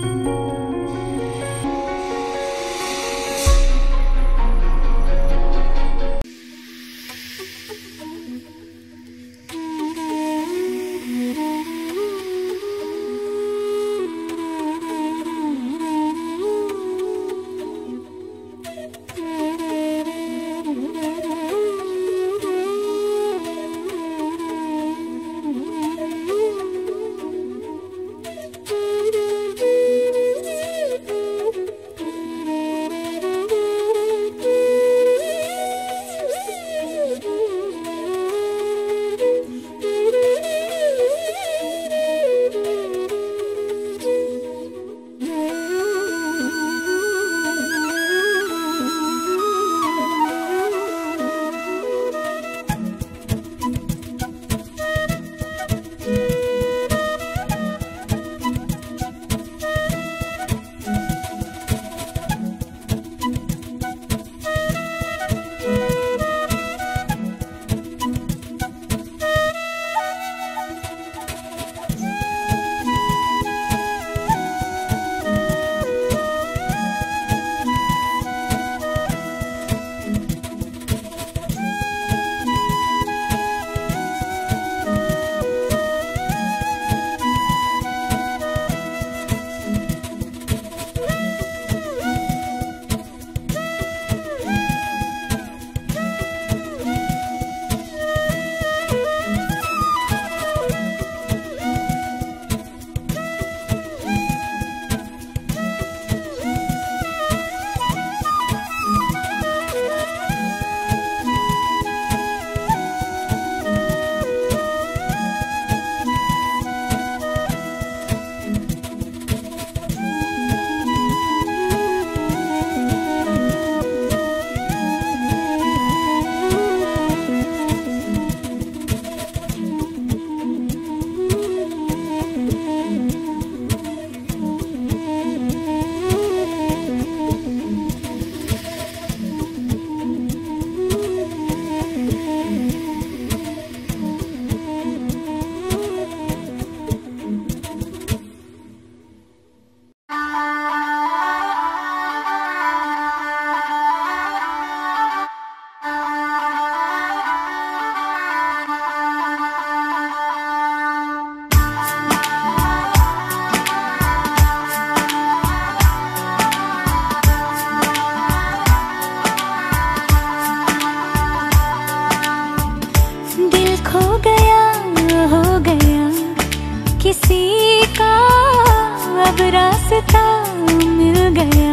रास्ता मिल गया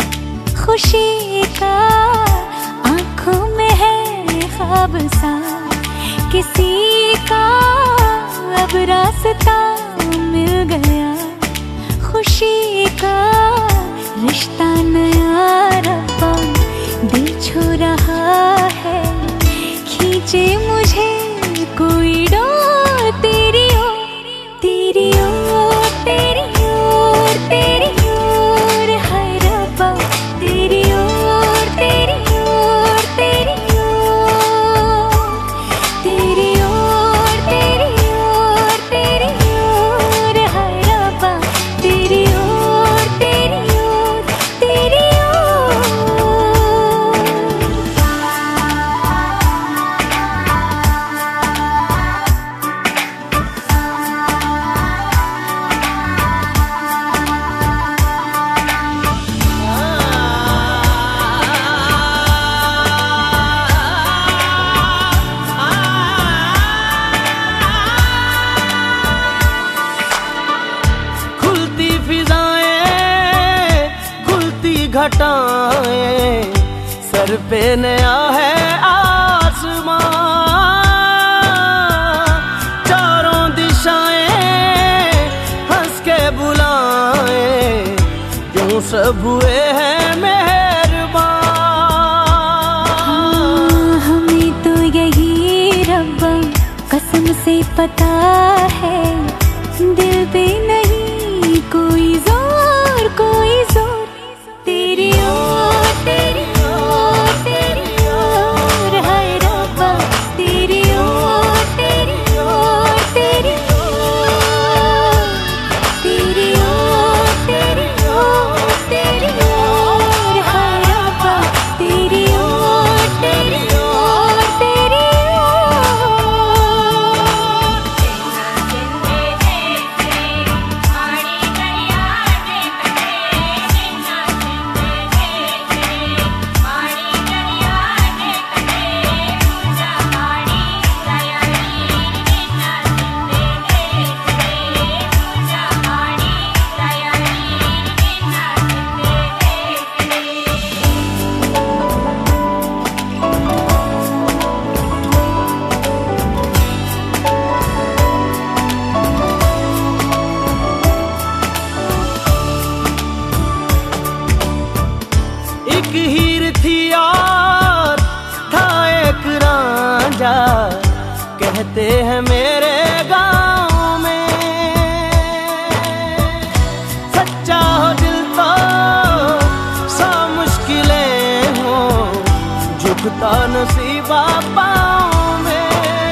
खुशी का, आंखों में है ख्वाब सा किसी का, अब रास्ता मिल गया खुशी का। रिश्ता नया रब्बा दिल छू रहा है, खींचे मुझे कोई डोर तेरी ओर, तेरी ओर, तेरी ओर, तेरी ओर, हाय रब्बा तेरी ओर, तेरी ओर, तेरी ओर, तेरी ओर, तेरी ओर, तेरी ओर, हाय रब्बा तेरी ओर, तेरी ओर, तेरी ओर। खुलती फिजाएं, खुलती घटाएं, सर पे नया है आसमां, चारों दिशाएं हंस के बुलाएं, यूं सब हुए हैं मेहरबान। हमें तो यही रब्बा कसम से पता है, दिल पे नहीं कोई जोर, कोई जोर, तेरी ओर, तेरी ओर, तेरी ओर, हाय रब्बा तेरी ओर, तेरी ओर, तेरी ओर, तेरी ओर, तेरी कहते हैं मेरे गाँव में, सच्चा हो दिल तो सा मुश्किलें हो, झुकता नसीबा पाँव में।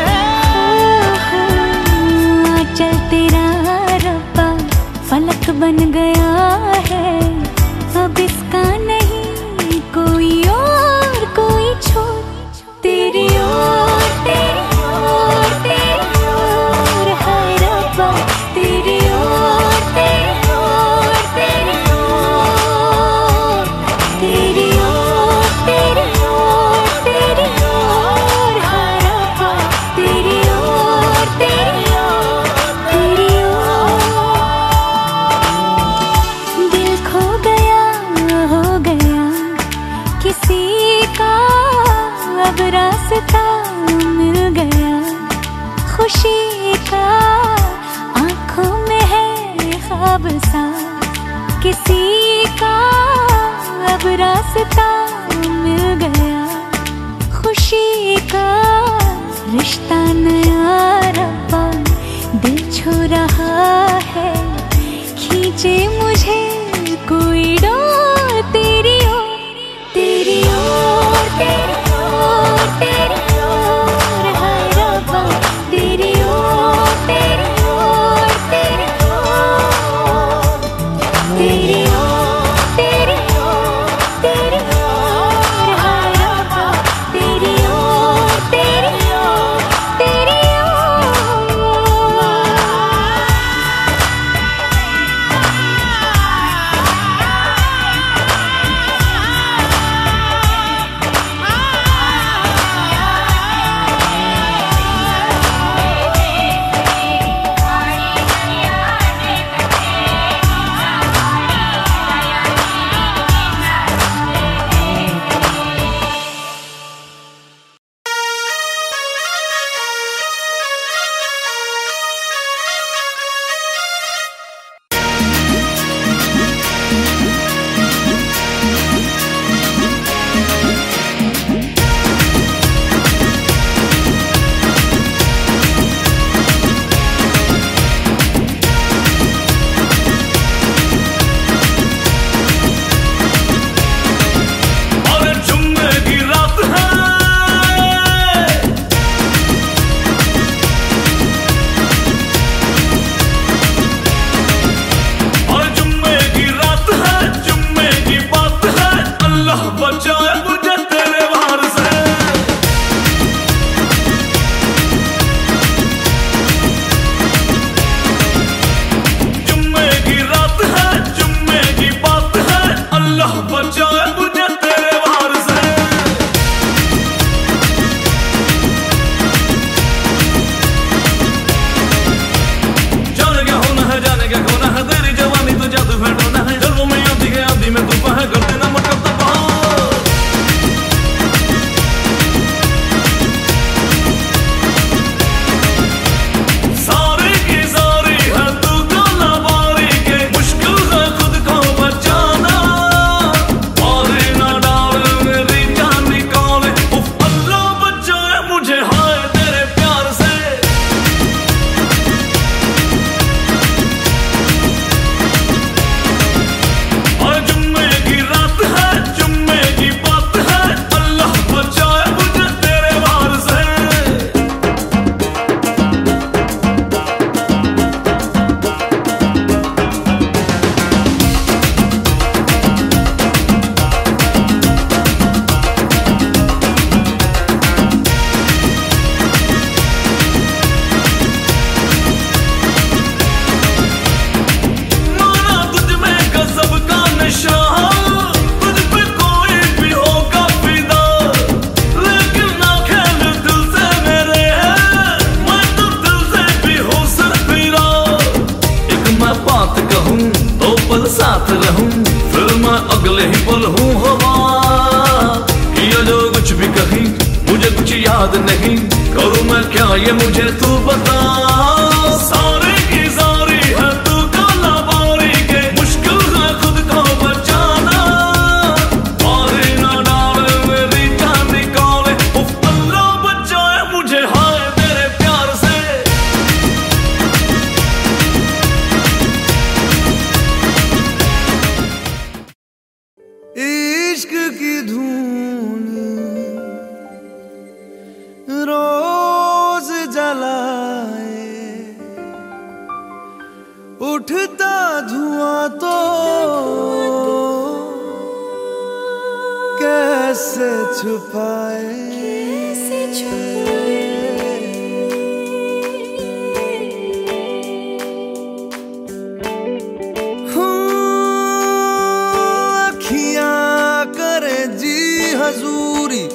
चल तेरा रब्बा फलक बन गया है, अब इसका नहीं कोई और कोई छोड़। तेरी ओर तेरी ओर तेरी ओर है रब्बा, तेरी ओर तेरी ओर तेरी ओर, तेरी ओर तेरी ओर तेरी ओर है रब्बा, तेरी ओर तेरी ओर तेरी ओर। दिल खो गया हो गया किसी का, अब रास्ता मिल गया खुशी का, आँखों में है ख्वाब सा किसी का, अब रास्ता मिल गया खुशी का। रिश्ता नया रब्बा दिल छू रहा है, खींचे मुझे कोई डोर। तेरी ओर तेरी ओर तेरी ओर तेरी ओर है रब्बा, तेरी ओर तेरी ओर तेरी ओर, तेरी ओर तेरी ओर तेरी ओर है रब्बा, तेरी ओर तेरी ओर तेरी ओर। याद नहीं करूँ मैं क्या ये मुझे तू बता। सारे की सारी है तू काला बारी के, मुश्किल है खुद को बचाना। मारे ना डाले मेरी जान निकाले, उफ अल्लाह बचाए मुझे हाय तेरे प्यार उठता धुआं तो कैसे छुपाए, अखियां करे जी हजूरी,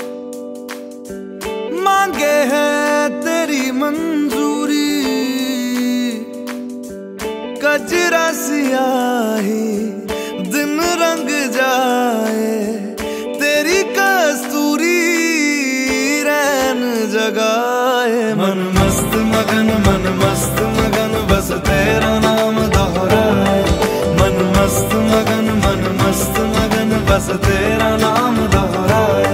मांगे है तेरी मंजूरी, कजरा सियाही दिन रंग जाए, तेरी कस्तूरी रैन जगाए। मन मस्त मगन बस तेरा नाम दोहराए, मन मस्त मगन बस तेरा नाम दोहराए।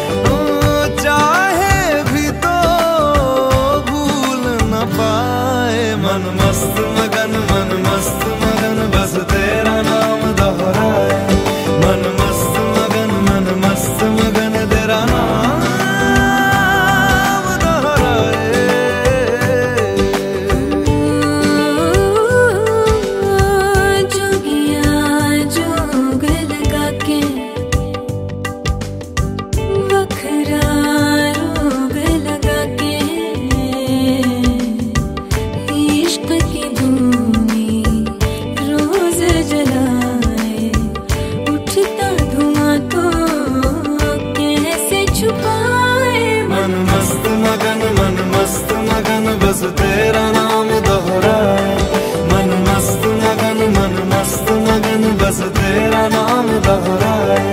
चाहे भी तो भूल न पाए, मन मस्त मगन बस तेरा नाम दोहराए, मन मस्त मगन तेरा नाम दोहराए। जोगिया जोग लगा के वखरा रोग लगा के, इश्क की धूनी रोज जलाए, उठता धुआं तो कैसे छुपाए। मन मस्त मगन बस तेरा नाम दोहराए, मन मस्त मगन बस तेरा नाम दोहराए।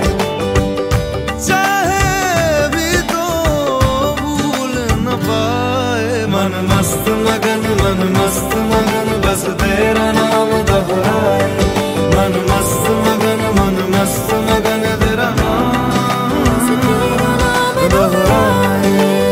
चाहे भी तो भूल न पाए, मन मस्त मगन बस तेरा नाम दोहराए, मन मस्त मगन तेरा नाम दोहराए।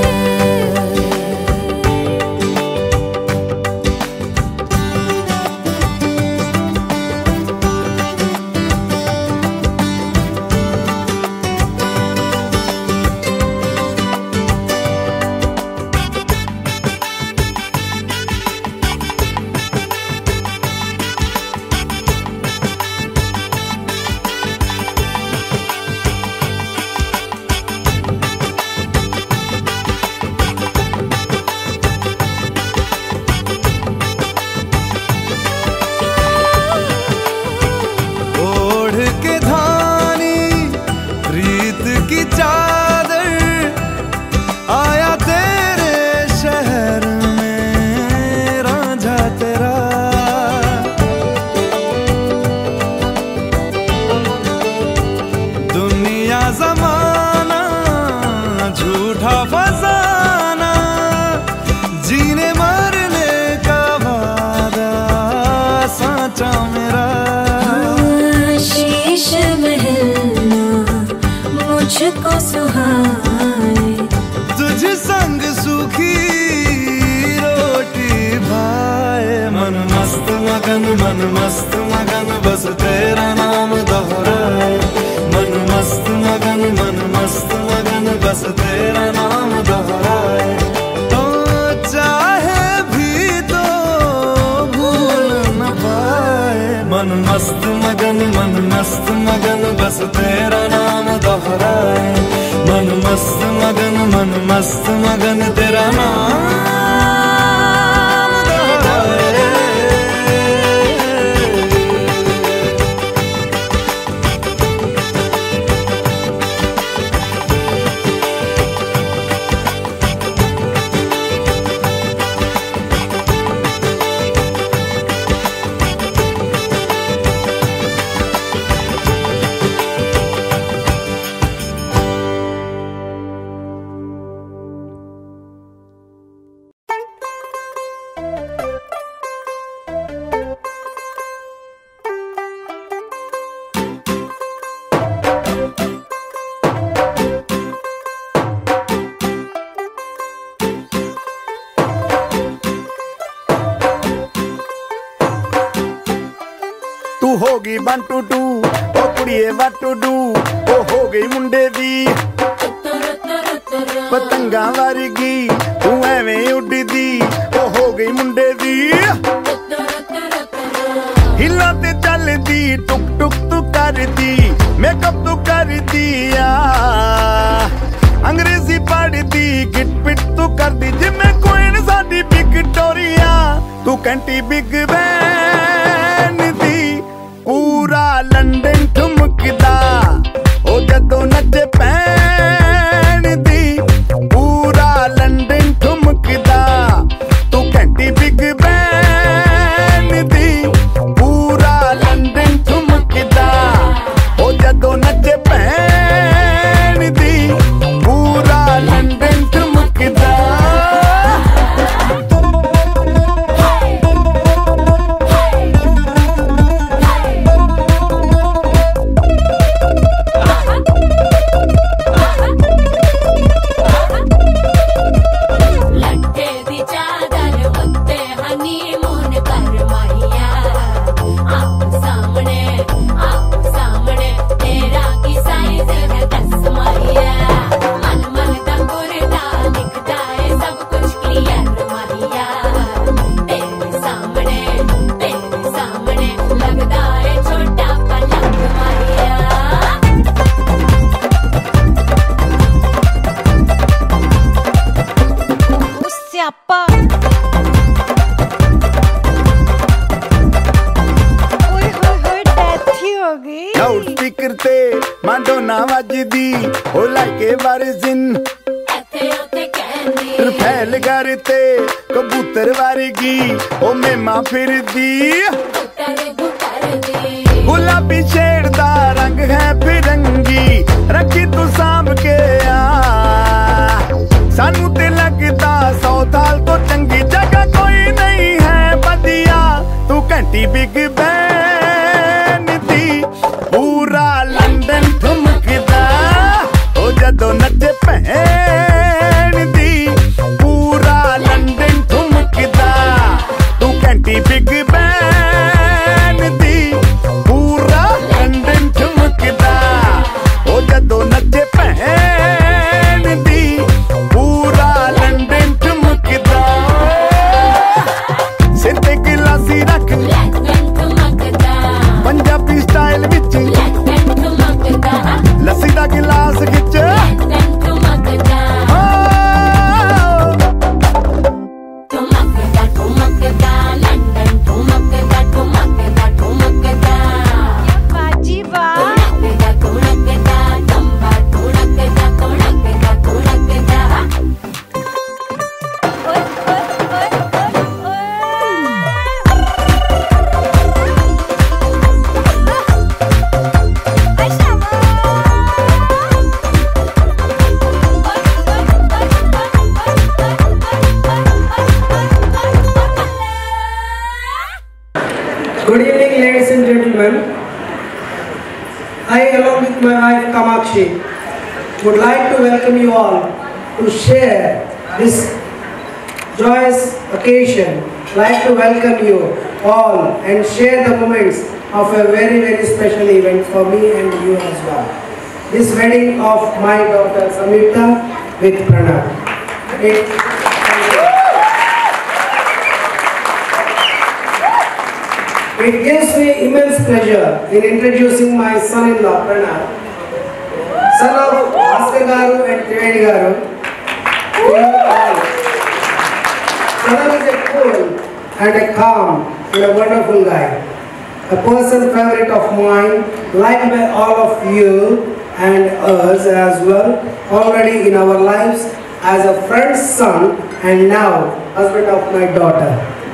की चादर आया तेरे शहर में रांझा तेरा, दुनिया जमाना झूठा फसाना, जीने मरने का वादा साचा मेरा। शीश महलना मुझको सुहाए, तुझ संग सूखी रोटी भाए। मन मस्त मगन बस तेरा नाम दोहराए, मन मस्त मगन बस तेरा नाम दोहराए। तो चाहे भी तो भूल न पाए, मन मस्त मगन बस तेरा नाम दोहराए, मन मस्त मगन तेरा नाम दोहराए। तू होगी 1 2 2 ओ कुड़िए what to do, ओ हो गई मुंडे दी पतंगा वर्गी, तू एवें उड़दी ओ हो गई मुंडे दी। हिला ते चलदी टुक टुक तू करदी मेकअप तू करदी अंग्रेजी पढ़दी गिट पिट तू करदी जिम्मे कोइन साडी विक्टोरिया तू कंटी बिग बैन दी पूरा लंदन ठुमकदा ओ जदों नचे पैन दी पूरा लंदन ठुमकदा तू कंटी बिग बैन दी पूरा लंदन ठुमकदा ओ जदों नचे पैन दी पूरा लंदन ठुमकदा लाउड स्पीकर ते मांडोना वजदी ओ लाइके वारिजिन फैल करते कबूतर वारगी ओ मेमा फिरदी गुलाबी शेड दा रंग है फिरंगी रखी तू सांभ के सानू ते लगदा 100 साल तो चंगी जगह कोई नहीं है बदिया तू घंटी बिग बैन दी पूरा लंदन ठुमकदा ओ जदों नचे भैन दी पूरा लंदन ठुमकदा तू घंटी बिग बैन दी पूरा लंदन ठुमकदा ओ जदों नचे भैन दी पूरा लंदन ठुमकदा सिर ते गिलासी रख पंजाबी स्टाइल विच लस्सी दा गिलास खिच Good evening, ladies and gentlemen. I, along with my wife Kamakshi, would like to welcome you all to share this joyous occasion. Like to welcome you all and share the moments of a very, very special event for me and you as well. This wedding of my daughter Samyukta with Pranav. It gives me immense pleasure in introducing my son-in-law Pranav, son of Bhaskar Garu and Trivedi Garu. Pranav is a cool and a calm and a wonderful guy, a person favorite of mine, liked by all of you and us as well, already in our lives as a friend's son and now husband of my daughter.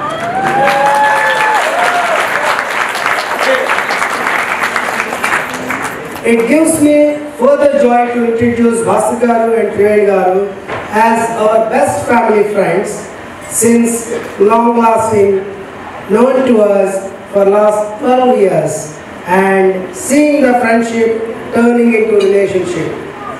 It gives me further joy to introduce Bhaskar Garu and Trivedi Garu as our best family friends since long lasting, known to us for last 12 years and seeing the friendship turning into relationship.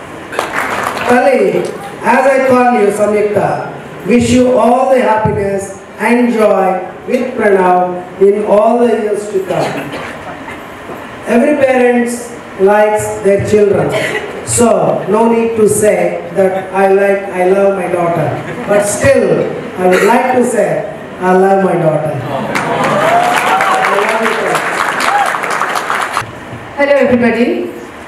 Kali, as I call you Samyukta, wish you all the happiness and joy with Pranav in all the years to come. Every parent likes their children, so no need to say that I love my daughter, but still I would like to say I love my daughter. I love you. Hello everybody.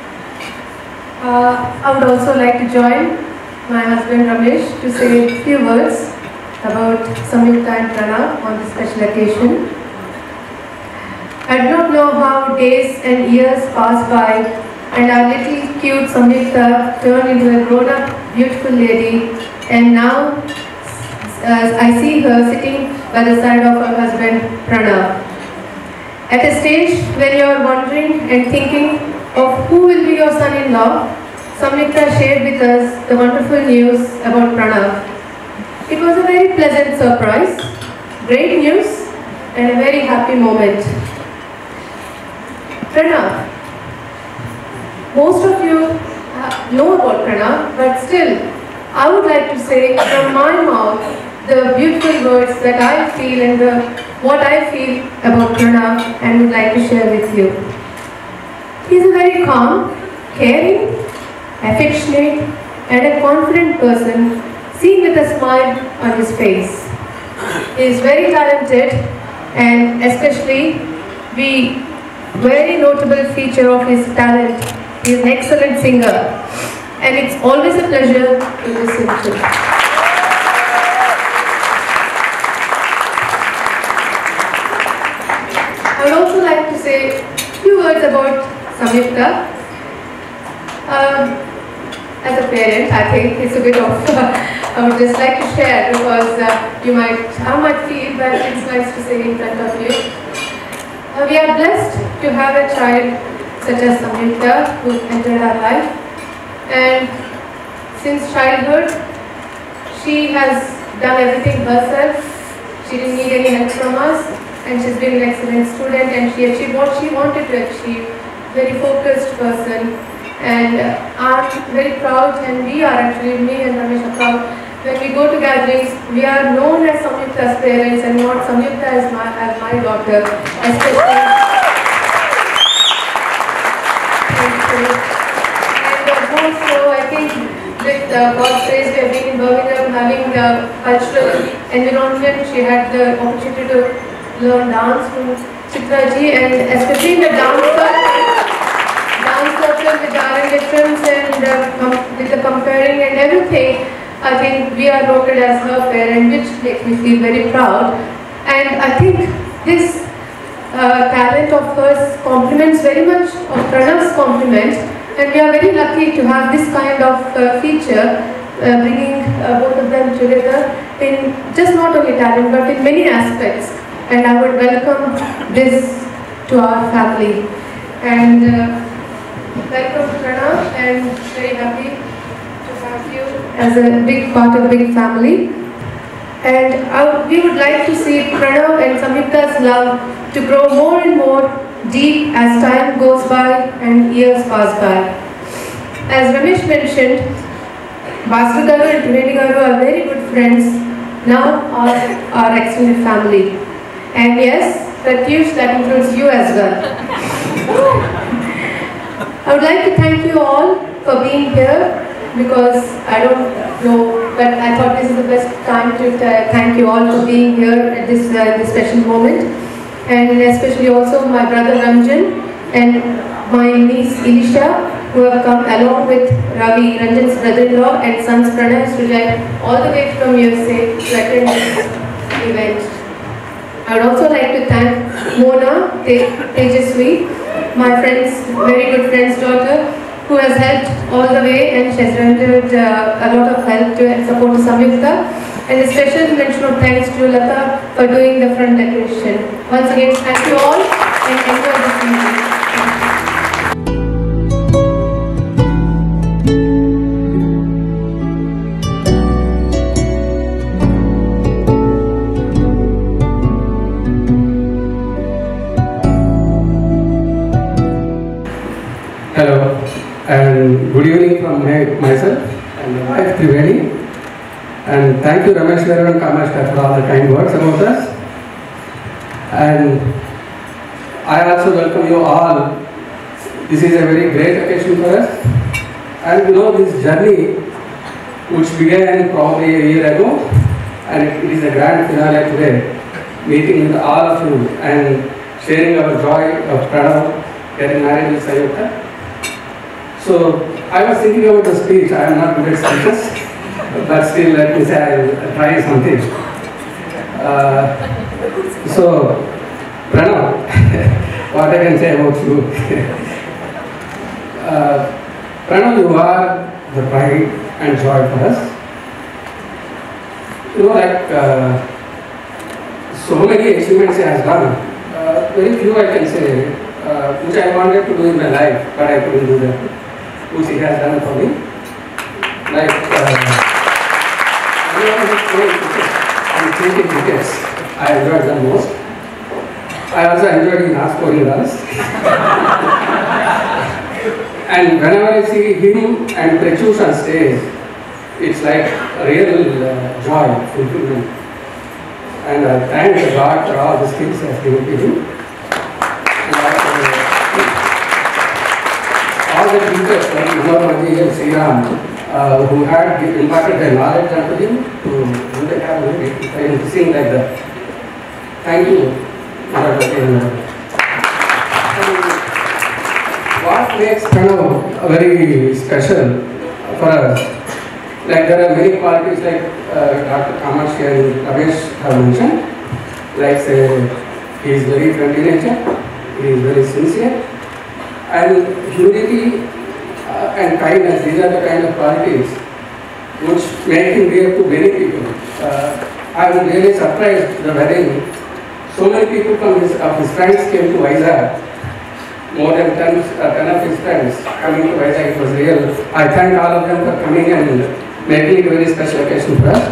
I would also like to join my husband Ramesh to say a few words about Samyukta and Pranav on this special occasion. I do not know how days and years passed by and our little cute Samyukta turned into a grown-up beautiful lady, and now I see her sitting by the side of her husband Pranav. At a stage when you are wondering and thinking of who will be your son-in-law, Samyukta shared with us the wonderful news about Pranav. It was a very pleasant surprise, great news, and a very happy moment. Pranav, most of you know about Pranav, but still, I would like to say from my mouth the beautiful words that I feel and what I feel about Pranav and would like to share with you. He is a very calm, caring, affectionate and a confident person, seen with a smile on his face. He is very talented, and especially the very notable feature of his talent, he is an excellent singer, and it's always a pleasure to listen to. I would also like to say a few words about Samyukta. As a parent, I think it's a bit of, I would just like to share because I might feel that it's nice to say in front of you. We are blessed to have a child such as Samyukta who entered our life, and since childhood she has done everything herself. She didn't need any help from us, and she's been an excellent student, and she achieved what she wanted to achieve. Very focused person, and I'm very proud, and we are actually, me and Ramesh are proud. When we go to gatherings, we are known as Samyukta's parents and not Samyukta as my daughter, especially. And also, I think with God's grace, we have been in Birmingham having the cultural environment. She had the opportunity to learn dance from Chitraji, and especially in the dance circle with R&D difference and with the comparing and everything. I think we are noted as her parent, which makes me feel very proud. And I think this talent of hers complements very much of Pranav's compliment, and we are very lucky to have this kind of feature bringing both of them together in just not only talent but in many aspects. And I would welcome this to our family. And welcome to Pranav, and very happy you as a big part of big family. And we would like to see Pranav and Samyukta's love to grow more and more deep as time goes by and years pass by. As Ramesh mentioned, Bhaskar Garu and Trivedi Garu are very good friends, now are our extended family. And yes, Pratyush, that includes you as well. I would like to thank you all for being here, because I don't know, but I thought this is the best time to thank you all for being here at this special moment. And especially also my brother Ranjan and my niece Elisha, who have come along with Ravi, Ranjan's brother-in-law, and sons Pranav Srijay, all the way from USA to attend this event. I would also like to thank Mona Tejaswi, my friend's, very good friend's daughter, who has helped all the way, and she has rendered a lot of help to support Samyukta. And a special mention of thanks to Lata for doing the front decoration. Once again, thank you all, and enjoy this evening. Hello, and good evening from myself and my wife Trivedi. And thank you Ramesh Garu and Kamashka for all the kind words about us. And I also welcome you all. This is a very great occasion for us. And you know, this journey which began probably a year ago, and it is a grand finale today, meeting with all of you and sharing our joy of Pranav getting married with Sayukta. So I was thinking about the speech. I am not good at speeches, but still let me say I'll try something. So Pranav, what I can say about you? Pranav, you are the pride and joy for us. You know, like so many achievements he has done. Very few I can say, which I wanted to do in my life, but I couldn't do that, which he has done for me. Like, I'm taking tickets. I enjoyed them most. I also enjoyed in scoring runs. And whenever I see him and Pratyush on stage, it's like a real joy, fulfillment. And I thank God for all the skills He has given to him. All the teachers like Umarmaji and Sriram, who had imparted their knowledge onto him to do the ability to sing like that. Thank you. What makes Pranav very special for us? Like there are many qualities like Dr. Kamakshi and Ramesh have mentioned. Like say, he is very friendly nature, he is very sincere, and humility and kindness. These are the kind of qualities which make him dear to many people. I was really surprised the wedding. So many people from his friends came to Vizag. More than 10 of his friends coming to Vizag. It was real. I thank all of them for coming and making it a very special occasion for us.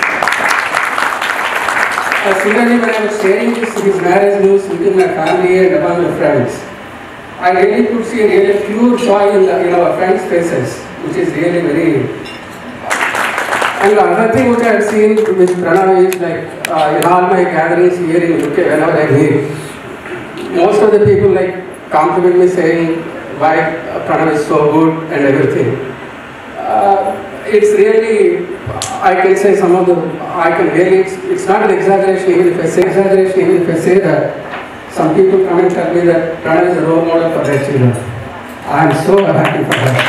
Similarly, when I was sharing his marriage news within my family and among my friends, I really could see a really pure joy in our friends' faces, which is really very. And another thing which I have seen with Pranav is like in all my gatherings here in UK, whenever I meet, most of the people like compliment me saying why Pranav is so good and everything. It's really, I can say it's not an exaggeration even if I say that some people come and tell me that Pranav is a role model for their children. I am so happy for that.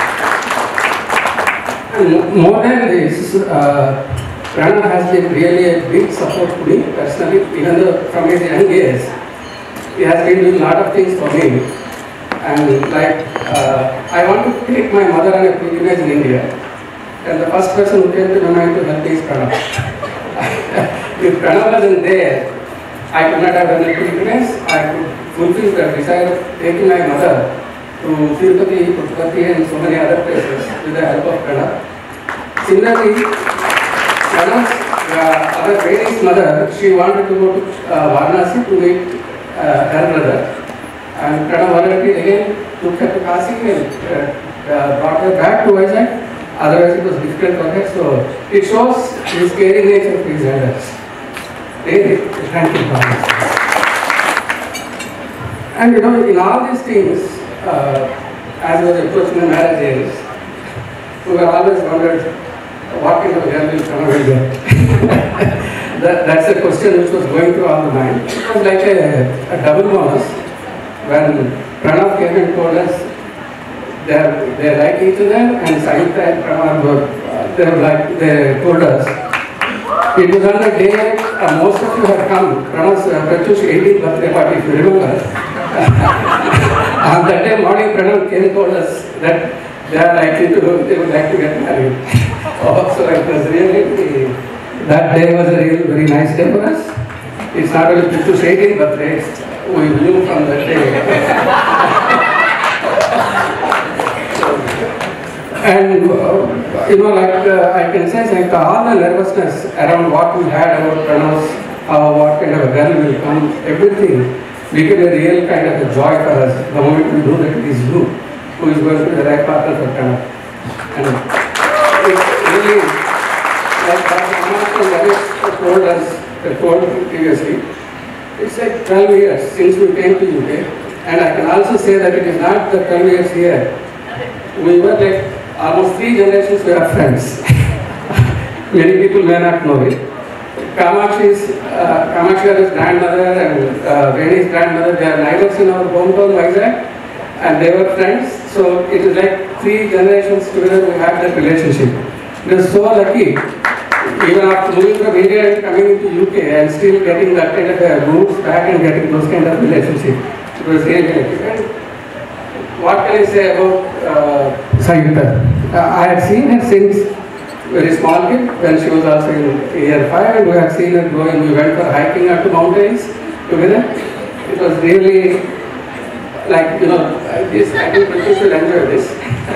And more than this, Pranav has been really a big support to me personally, even though from his young age. He has been doing a lot of things for me. And like, I want to take my mother on a pilgrimage in India. And the first person who came to my mind to help me is Pranav. If Pranav wasn't there, I could not have done a pilgrimage. I could fulfill the desire of taking my mother to Tirupati, Puttupati and so many other places with the help of Pranav. Similarly, Pranav's other lady's mother, she wanted to go to Varanasi to meet her brother. And Pranav volunteered again, took her to Kasi and brought her back to Vizag. Otherwise it was difficult for her. So it shows his caring nature for his elders. Really, thank you for this. And you know, in all these things, as I was approaching the marriage age, we were always wondered what kind of girl will Pranav get. That's a question which was going through all the mind. It was like a double bonus when Pranav came and told us they like each other, and Sayukta and Pranav they told us. It was on the day most of you had come, Pranav's Pratyush 18th birthday party, if you remember. On that day morning, Pranav came and told us that they would like to get married. So it was really, that day was a really very nice day for us. It's not only Pratyush's 18th birthday, we knew from that day. And you know, like I can say, like all the nervousness around what we had about Pranav's, what kind of a girl will come, everything became a real kind of a joy for us the moment we know that it is you who is going to be the right partner for Pranav. And it's really like Dr. Kamakshi told previously, it's like 12 years since we came to UK, and I can also say that it is not the 12 years here. We were like almost 3 generations we are friends. Many people may not know it. Kamakshi's grandmother and Veni's grandmother, they are neighbors in our hometown, Vizag, and they were friends. So it is like 3 generations together we had that relationship. We are so lucky, even after moving from India and coming into UK and still getting that kind of roots back and getting those kind of relationship. It was really lucky. And what can I say about Sayukta? I had seen her since very small kid when she was also in year 5, and we had seen her growing. We went for hiking up the mountains together. It was really like, you know, this, I think British will enjoy this.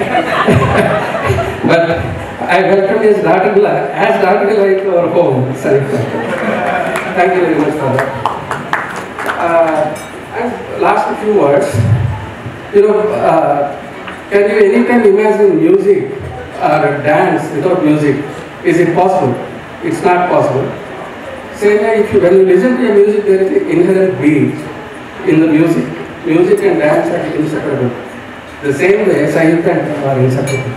But I welcome his daughter to our home, Sayukta. Thank you very much for that. And last few words, you know, can you anytime imagine music or dance without music? Is it possible? It's not possible. Same way, when you listen to your music, there is an inherent beat in the music. Music and dance are inseparable. The same way, Sayukta and Prabha are inseparable.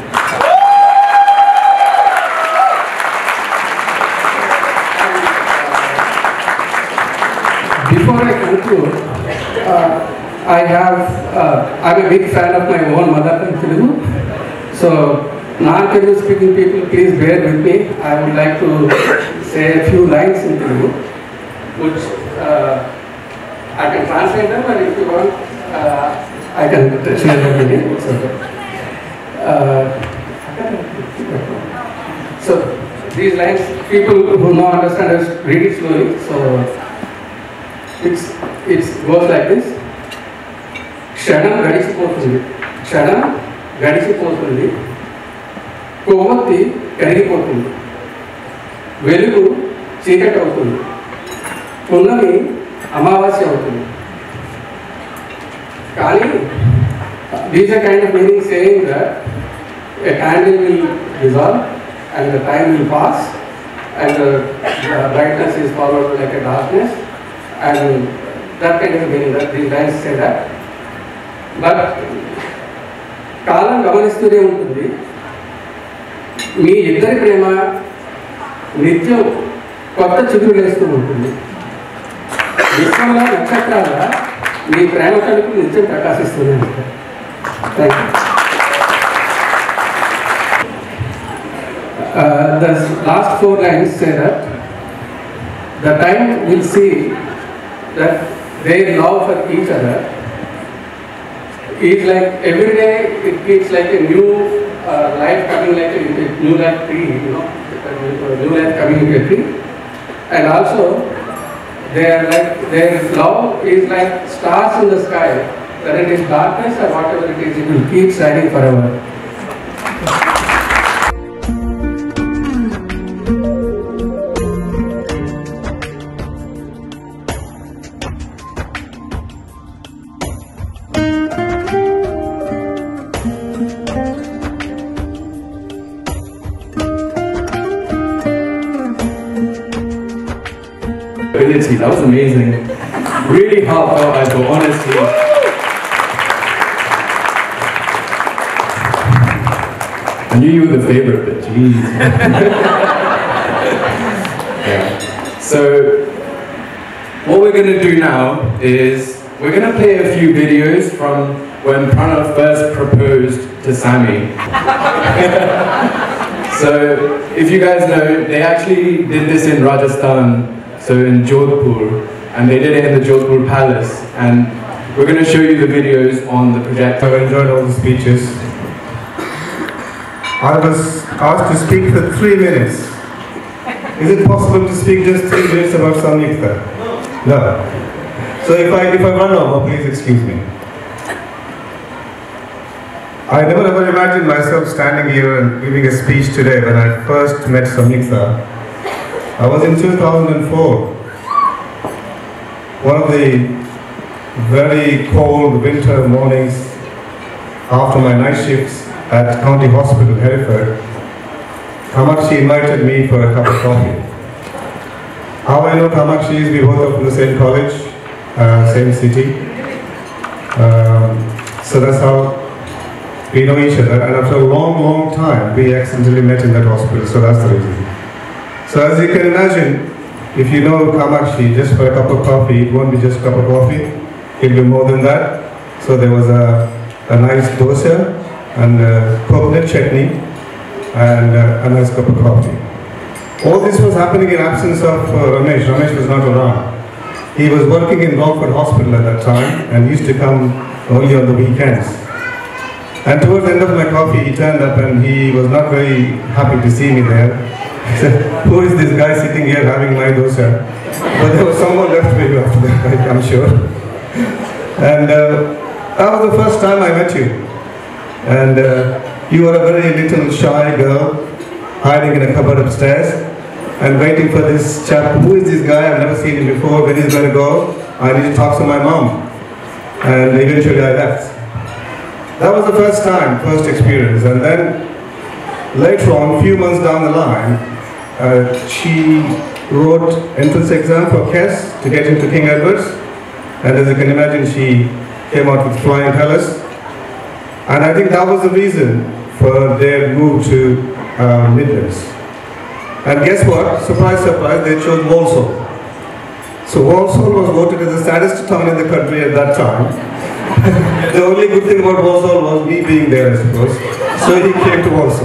Before I conclude, I'm a big fan of my own mother tongue Telugu. So, non-Telugu speaking people, please bear with me. I would like to say a few lines in Telugu, which I can translate them, or if you want, I can share them with you. So, these lines, people who don't understand us, read it slowly. So, it goes like this. క్షణం గడిచిపోతుంది, క్షణం గడిచిపోతుంది, కొవ్వొత్తి కరిగిపోతుంది, వెలుగు చీకటి అవుతుంది, పున్నమి అమావాస్య అవుతుంది. కానీ these are kind of meaning saying that a candle will dissolve and the time will pass and the brightness is followed like a darkness, and that kind of meaning that these lines say that. But కాలం గమనిస్తూనే ఉంటుంది. మీ ఇద్దరి ప్రేమ నిత్యం కొత్త చిగురు వేస్తూ ఉంటుంది. విశ్వంలో నక్షత్రాల మీ ప్రేమ కలుపు నిత్యం ప్రకాశిస్తూనే ఉంటాయి. Thank you. The last 4 lines say that the time will see that their love for each other is like every day it keeps like a new life coming, like a new life tree, you know, new life coming into a tree. And also their love is like stars in the sky, whether it is darkness or whatever it is, it will keep shining forever. That was amazing. Really heartfelt, I thought, honestly. I knew you were the favorite, but jeez. Yeah. So, what we're going to do now is we're going to play a few videos from when Pranav first proposed to Sammy. So, if you guys know, they actually did this in Rajasthan. So in Jodhpur, and they did it in the Jodhpur Palace, and we're going to show you the videos on the projector. I've enjoyed all the speeches. I was asked to speak for 3 minutes. Is it possible to speak just 3 minutes about Samyukta? No. So if I run over, please excuse me. I never ever imagined myself standing here and giving a speech today when I first met Samyukta. I was in 2004, one of the very cold winter mornings after my night shifts at County Hospital, Hereford. Kamakshi invited me for a cup of coffee. How I know Kamakshi is we both are from the same college, same city. So that's how we know each other, and after a long time we accidentally met in that hospital, so that's the reason. So as you can imagine, if you know Kamakshi, just for a cup of coffee, it won't be just a cup of coffee, it'll be more than that. So there was a nice dosa and coconut chutney and a nice cup of coffee. All this was happening in absence of Ramesh. Ramesh was not around. He was working in Rockford Hospital at that time and used to come only on the weekends. And towards the end of my coffee, he turned up and he was not very happy to see me there. He said, "Who is this guy sitting here having my dosa?" But there was someone left with you after that, I'm sure. And that was the first time I met you. And you were a very little shy girl, hiding in a cupboard upstairs and waiting for this chap. Who is this guy? I've never seen him before. When he's going to go? I need to talk to my mom. And eventually I left. That was the first time, first experience. And then later on, a few months down the line, she wrote entrance exam for KES to get into King Edward's. And as you can imagine, she came out with flying colors. And I think that was the reason for their move to Midlands. And guess what? Surprise, surprise, they chose Walsall. So Walsall was voted as the saddest town in the country at that time. The only good thing about Walsall was me being there, I suppose. So he came to Walsall.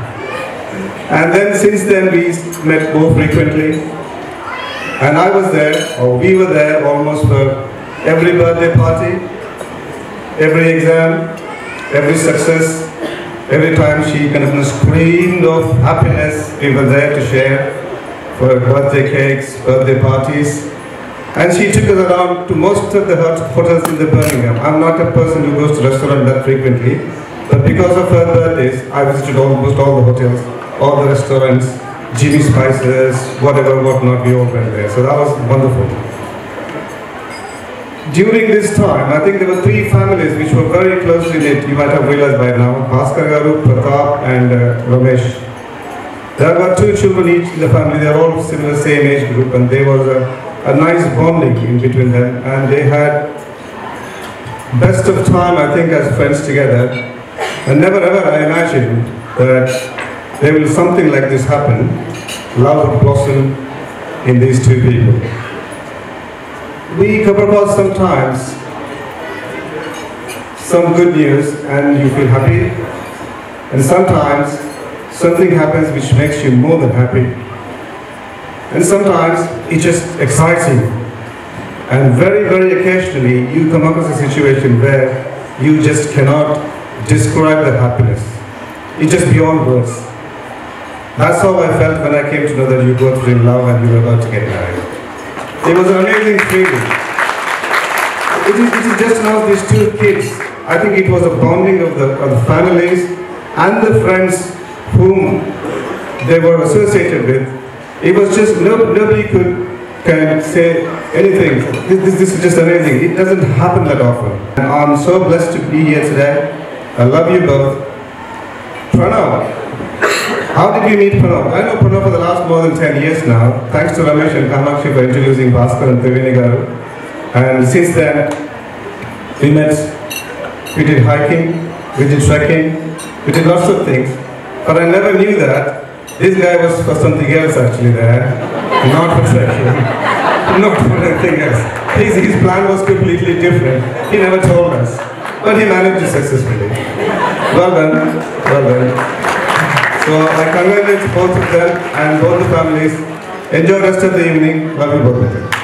And then since then we met more frequently. And I was there, or we were there almost for every birthday party, every exam, every success. Every time she kind of screamed of happiness, we were there to share for birthday cakes, birthday parties. And she took us around to most of the hotels in the Birmingham. I'm not a person who goes to restaurants that frequently, but because of her birthdays, I visited almost all the hotels, all the restaurants, Jimmy Spices, whatever, whatnot, we all went there. So that was wonderful. During this time, I think there were three families which were very closely knit. You might have realized by now, Bhaskar Garu, Pratap and Ramesh. There were two children each in the family. They are all similar, same age group, and there was a nice bonding in between them. And they had best of time, I think, as friends together. And never ever I imagined that there will something like this happen. Love would blossom in these two people. We come across sometimes some good news and you feel happy, and sometimes something happens which makes you more than happy, and sometimes it just excites you, and very, very occasionally you come across a situation where you just cannot describe the happiness. It's just beyond words. That's how I felt when I came to know that you both were in love and you were about to get married. It was an amazing feeling. It is just now these two kids. I think it was a bonding of the families and the friends whom they were associated with. It was just, nobody can say anything. This is just amazing. It doesn't happen that often. And I'm so blessed to be here today. I love you both. Pranav. How did we meet Pranav? I know Pranav for the last more than 10 years now. Thanks to Ramesh and Kamakshi for introducing Bhaskar and Triveni Garu. And since then, we met, we did hiking, we did trekking, we did lots of things. But I never knew that this guy was for something else actually there. Not for trekking, not for anything else. His plan was completely different. He never told us. But he managed it successfully. Well done, well done. So I congratulate both of them and both the families. Enjoy the rest of the evening. Love you both of them.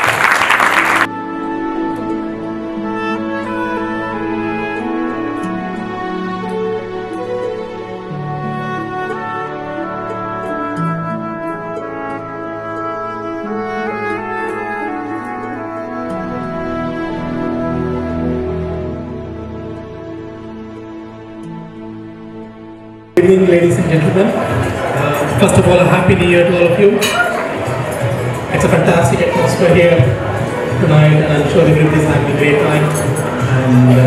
Good evening, ladies and gentlemen. First of all, a happy new year to all of you. It's a fantastic atmosphere here tonight, and I'm sure everybody's having a great time. And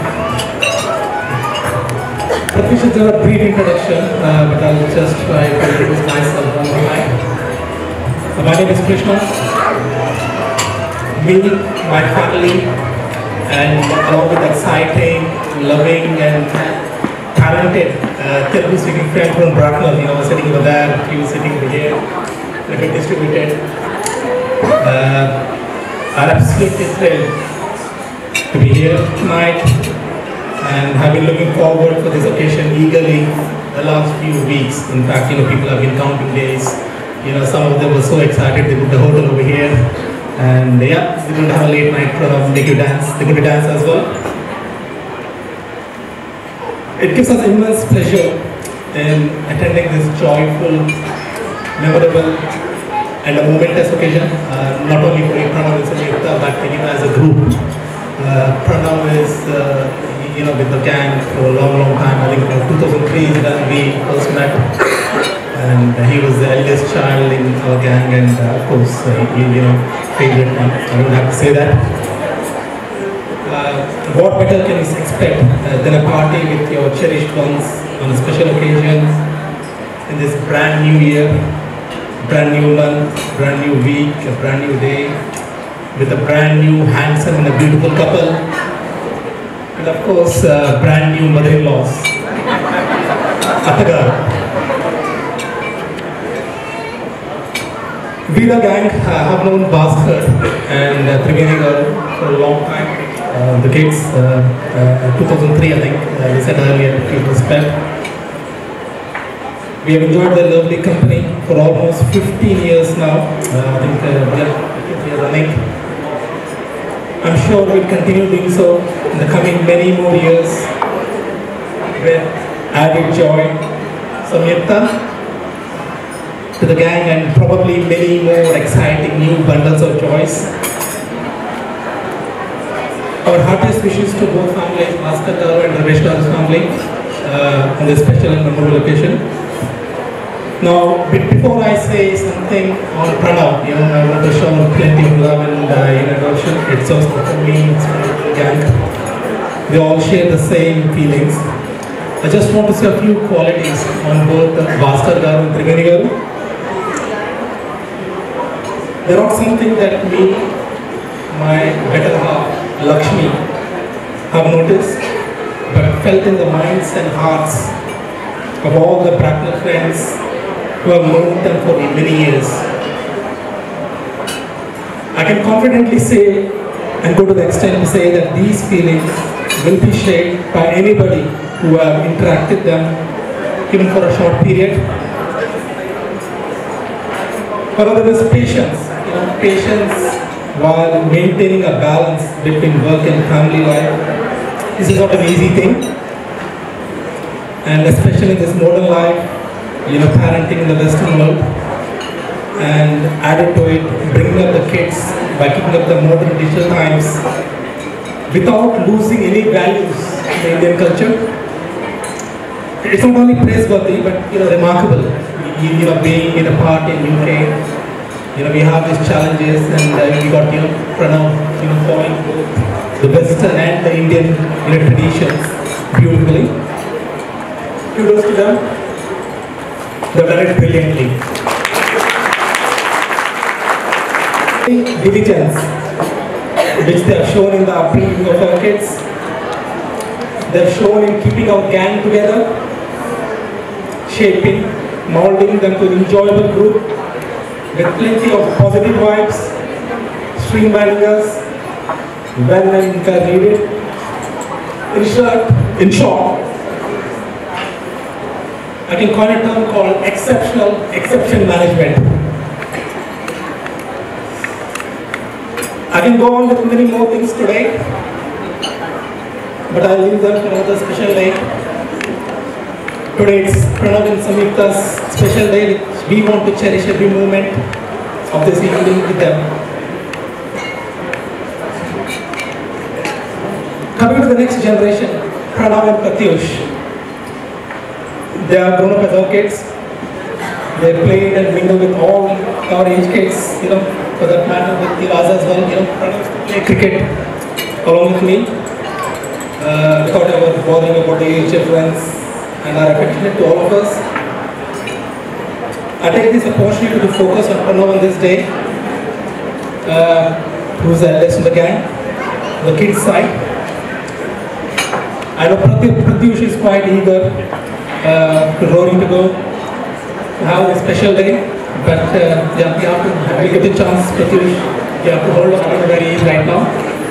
we should do a brief introduction, but I'll just try to introduce myself one more time. My name is Krishna. Me, my family, and along with exciting, loving, and talented Telugu speaking friend from Bracknell, sitting over there, he was sitting over here, a bit distributed. I'm absolutely thrilled to be here tonight, and have been looking forward for this occasion eagerly the last few weeks. In fact, people have been counting days. Some of them were so excited they booked the hotel over here, and yeah, they're going to have a late night make you dance. They're going to dance as well. It gives us immense pleasure in attending this joyful, memorable, and a momentous occasion, not only for Pranav and Samyukta, but as a group. Pranav is, with the gang for a long, long time. I think from 2003 is when we first met, and he was the eldest child in our gang, and of course, favorite one. I don't have to say that. What better can you expect than a party with your cherished ones on a special occasion in this brand new year? Brand new month, brand new week, a brand new day, with a brand new, handsome and a beautiful couple, and of course, brand new mother-in-laws, Attagar. We the gang have known Bhaskar and Triveni for a long time. The kids, 2003 I think, they said earlier, with respect. We have enjoyed their lovely company for almost 15 years now. I think we are running. I'm sure we'll continue doing so in the coming many more years with added joy. Samyukta, to the gang, and probably many more exciting new bundles of joys. Our heartiest wishes to both families, Bhaskar Garu and Ramesh Garu's family, on this special and memorable occasion. Now, before I say something on Pranav, I want to show plenty of love and introduction. It's also for me, it's for the gang. They all share the same feelings. I just want to say a few qualities on both Bhaskar Garu and Triveni Garu. They're not something that me, my better half, Lakshmi, have noticed, but felt in the minds and hearts of all the Bracknell friends who have known them for many years. I can confidently say, and go to the extent to say, that these feelings will be shared by anybody who have interacted them, even for a short period. Further, there is patience. Patience while maintaining a balance between work and family life. This is not an easy thing, and especially in this modern life, parenting in the Western world, and added to it, bringing up the kids by keeping up the modern digital times without losing any values in the Indian culture. It's not only praiseworthy, but remarkable. Being in a part in UK, we have these challenges, and we got Pranav, following both the Western and the Indian traditions beautifully. Kudos to them. They've done it brilliantly. Diligence, which they have shown in the upbringing of our kids, they have shown in keeping our gang together, shaping, molding them to an enjoyable group with plenty of positive vibes, streamlining us when and where needed. In short, I can coin a term called exception management. I can go on with many more things today, but I'll leave them for another special day. Today it's Pranav and Samyukta's special day, which we want to cherish every moment of this evening with them. Coming to the next generation, Pranav and Pratyush. They have grown up as our kids. They played and mingled with all our age kids, for that matter with us as well. Pranav play cricket along with me, without ever bothering about the age difference, and are affectionate to all of us. I take this opportunity to focus on Pranav on this day, who's the eldest in the gang, the kids side. I know Pratyush is quite eager, roaring to go, to have a special day. But yeah, we have to get the chance, Pratyush. You have to hold on to where he is right now.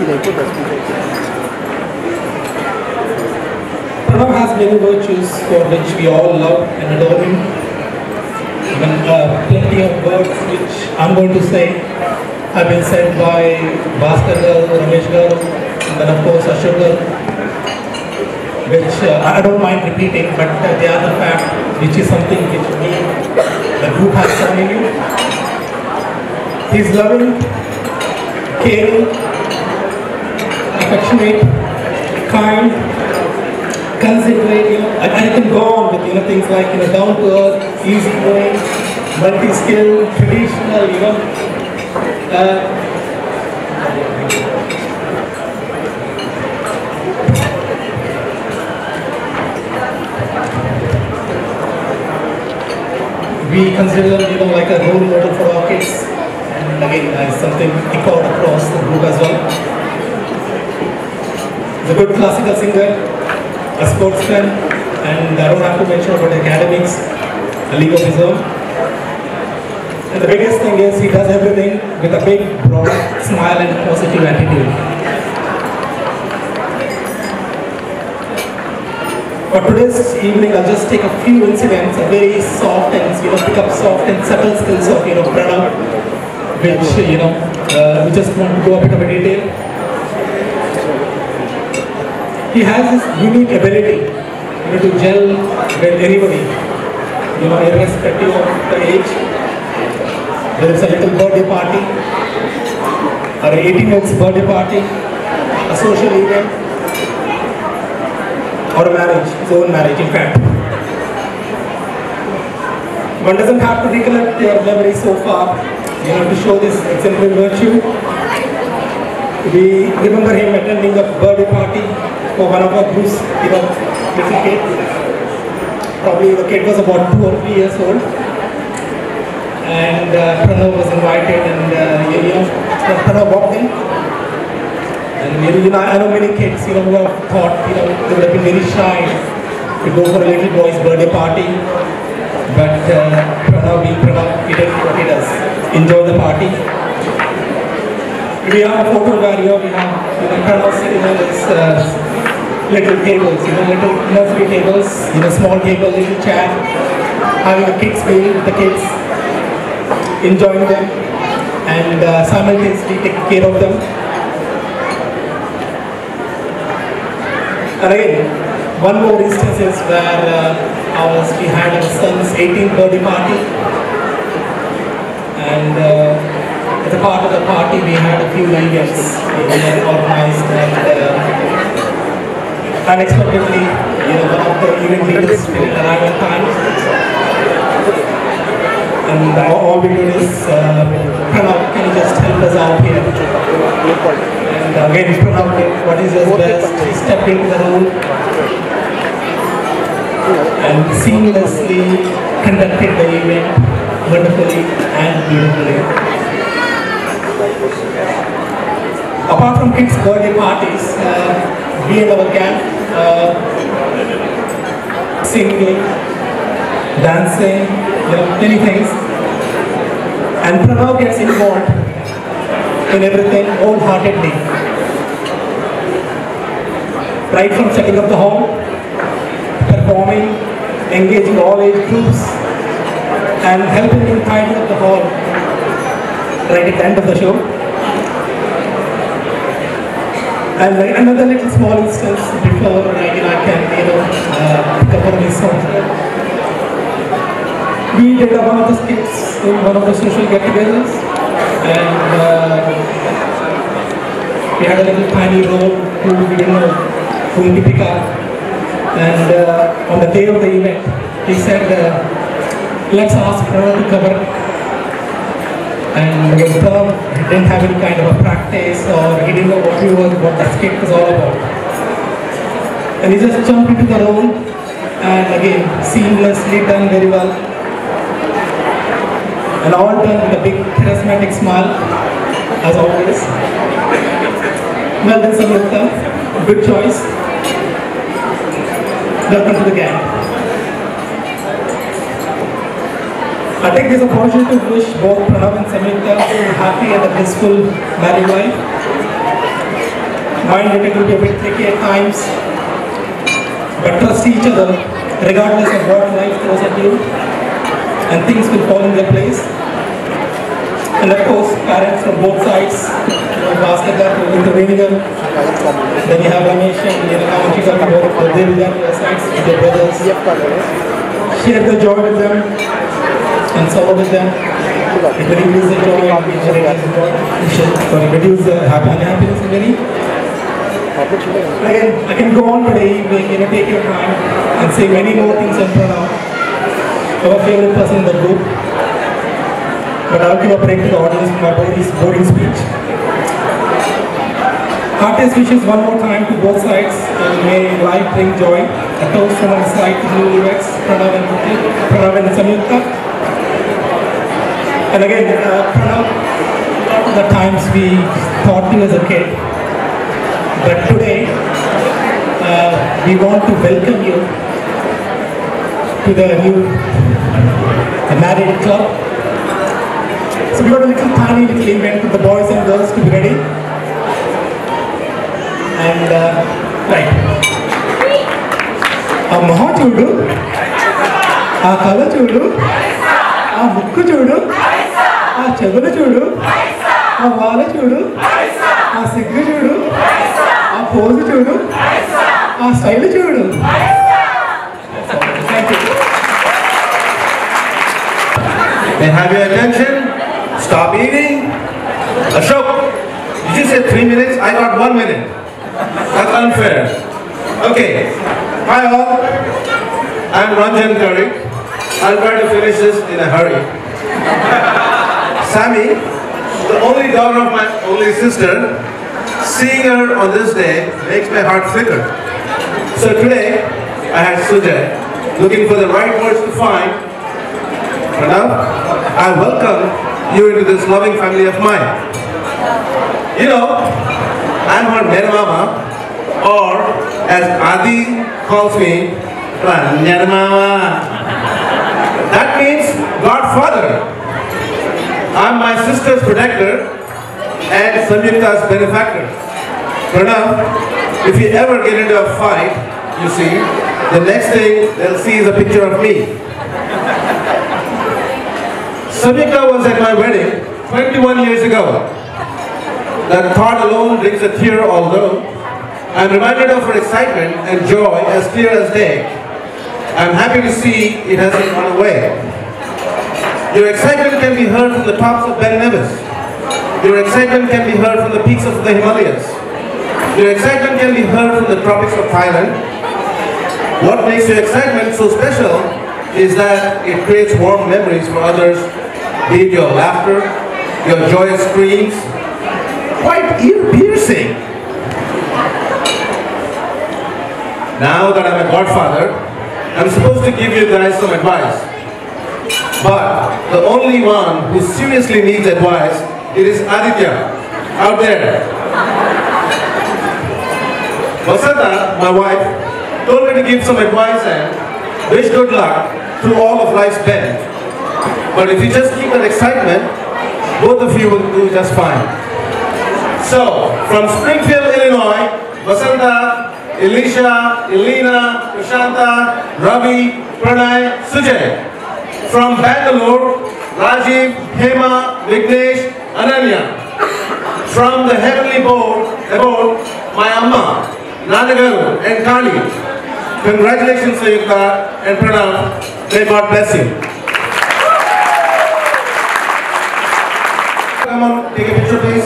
Pranav has many virtues for which we all love and adore him. Even plenty of words which I'm going to say have been said by Bhaskar Garu, Ramesh Garu, and then of course Ashok Garu, which I don't mind repeating, but they are the fact, which is something which we, the group has shown in you. He's loving, caring, affectionate, kind, considerate, I can go on with, things like, down to earth, easy going, multi-skill, traditional, we consider them, like a role model for our kids, and again, something echoed across the group as well. He's a good classical singer, a sportsman, and I don't have to mention about academics, a league of his own. And the biggest thing is he does everything with a big, broad smile and positive attitude. For today's evening, I'll just take a few incidents, a very soft and pick up soft and subtle skills of Pranav, which we just want to go a bit of a detail. He has this unique ability to gel with anybody, irrespective of the age. There is a little birthday party, or an 18-year-old's birthday party, a social event, or a marriage, his own marriage in fact. One doesn't have to recollect your memory so far, to show this exemplary virtue. We remember him attending a birthday party for one of our group's, little kid. Probably the kid was about 2 or 3 years old. And Pranav was invited, and Pranav walked in. And I know many kids, who have thought, they would have been very shy to go for a little boy's birthday party. But Pranav, he did what he does, enjoy the party. We have a photo where we have Pranav sitting on this little tables, little nursery tables, small table, little chair, having a kids meal with the kids, enjoying them, and simultaneously taking care of them. And again, one more instance is where we had our son's 18th birthday party, and as a part of the party we had a few events organized, and unexpectedly, one of the event leaders didn't arrive on time. And all we did is, Pranav, can you just help us out here? And again, Pranav did what is his best. He stepped into the role and seamlessly conducted the event wonderfully and beautifully. Apart from kids' birthday parties, we and our gang, singing, dancing, many things. And Pranav gets involved in everything wholeheartedly. Right from setting up the hall, performing, engaging all age groups, and helping him tidy up the hall right at the end of the show. And another little small instance before I can cover this one. We did one of the skits in one of the social get-togethers, and we had a little tiny role who we didn't know whom to pick up. And on the day of the event, he said, let's ask Pranav to cover. And Pranav didn't have any kind of a practice, or he didn't know what the skit was all about. And he just jumped into the role, and again, seamlessly done very well. And all done with a big charismatic smile, as always. Well done, Samyukta. Good choice. Welcome to the gang. I take this opportunity to wish both Pranav and Samyukta a happy and a blissful married life. Mind it will be a bit tricky at times, but trust each other regardless of what life throws at you, and things will fall in their place. And of course, parents from both sides, Bhaskar to Venigal, then you have Ramesh and Kamakshi, they will be on their sides with their brothers. Share the joy with them and sorrow with them. It will reduce the joy, reduce the unhappiness in very. Again, I can go on today evening, take your time and say many more things on Pranav, our favorite person in the group. But I'll give a break to the audience for my boring speech. Heartiest wishes one more time to both sides, and may life bring joy. A toast from my side to newlyweds, Pranav and Samyukta. And again, Pranav, the times we thought you as a kid, but today we want to welcome you to the married club. So we got a tiny little event with the boys and girls to be ready. And right. Maha chudu, kala chudu, mukku chudu, chevulu chudu, vaala chudu, siggu chudu, pose chudu, style chudu. Thank you. May I have your attention? Stop eating. Ashok, did you say 3 minutes? I got 1 minute. That's unfair. Okay. Hi all. I'm Ranjan Karik. I'll try to finish this in a hurry. Sammy, the only daughter of my only sister, seeing her on this day makes my heart flicker. So today, I had Sujay looking for the right words to find. Pranav, I welcome you into this loving family of mine. You know, I'm her Mama, or as Adi calls me, Mama. That means Godfather. I'm my sister's protector and Samyukta's benefactor. Pranav, if you ever get into a fight, you see, the next thing they'll see is a picture of me. Samyukta was at my wedding 21 years ago. That thought alone brings a tear, although I'm reminded of her excitement and joy as clear as day. I'm happy to see it hasn't run away. Your excitement can be heard from the tops of Ben Nevis. Your excitement can be heard from the peaks of the Himalayas. Your excitement can be heard from the tropics of Thailand. What makes your excitement so special is that it creates warm memories for others, be it your laughter, your joyous screams, quite ear-piercing. Now that I'm a godfather, I'm supposed to give you guys some advice. But the only one who seriously needs advice, it is Aditya, out there. Vasanta, my wife, told me to give some advice and wish good luck through all of life's bend. But if you just keep that excitement, both of you will do just fine. So, from Springfield, Illinois, Vasanta, Elisha, Elena, Prashanta, Ravi, Pranay, Sujay. From Bangalore, Rajiv, Hema, Vignesh, Ananya. From the heavenly abode, my Amma, Nanagaru and Kali. Congratulations, Samyukta and Pranav. May God bless you. Come on, take a picture, please.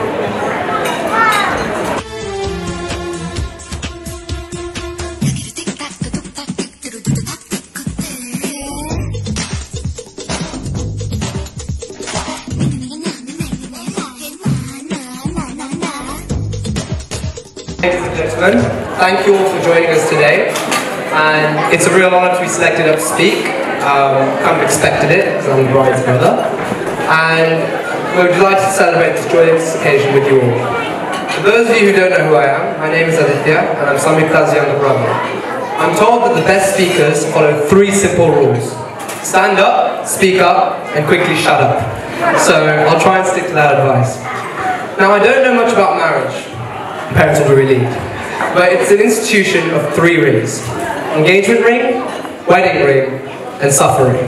Ladies and gentlemen, thank you all for joining us today, and it's a real honor to be selected up to speak. Kind of expected it, as I'm the bride's brother, and we're delighted to celebrate this joyous occasion with you all. For those of you who don't know who I am, my name is Aditya, and I'm Samyukta's younger brother. I'm told that the best speakers follow 3 simple rules: stand up, speak up, and quickly shut up. So I'll try and stick to that advice. Now, I don't know much about marriage. Parents will be relieved. But it's an institution of 3 rings. Engagement ring, wedding ring, and suffering.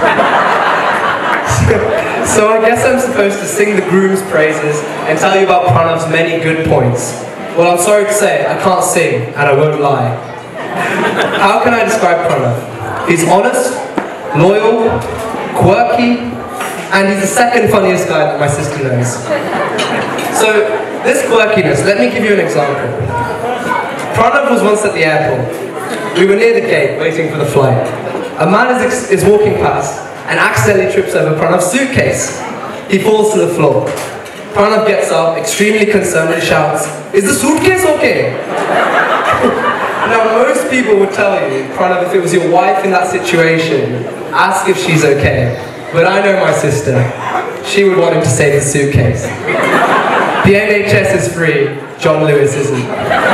So I guess I'm supposed to sing the groom's praises and tell you about Pranav's many good points. Well, I'm sorry to say, I can't sing, and I won't lie. How can I describe Pranav? He's honest, loyal, quirky, and he's the second funniest guy that my sister knows. So, this quirkiness, let me give you an example. Pranav was once at the airport. We were near the gate, waiting for the flight. A man is walking past and accidentally trips over Pranav's suitcase. He falls to the floor. Pranav gets up, extremely concerned, and shouts, "Is the suitcase okay?" Now, most people would tell you, Pranav, if it was your wife in that situation, ask if she's okay. But I know my sister. She would want him to save the suitcase. The NHS is free, John Lewis isn't.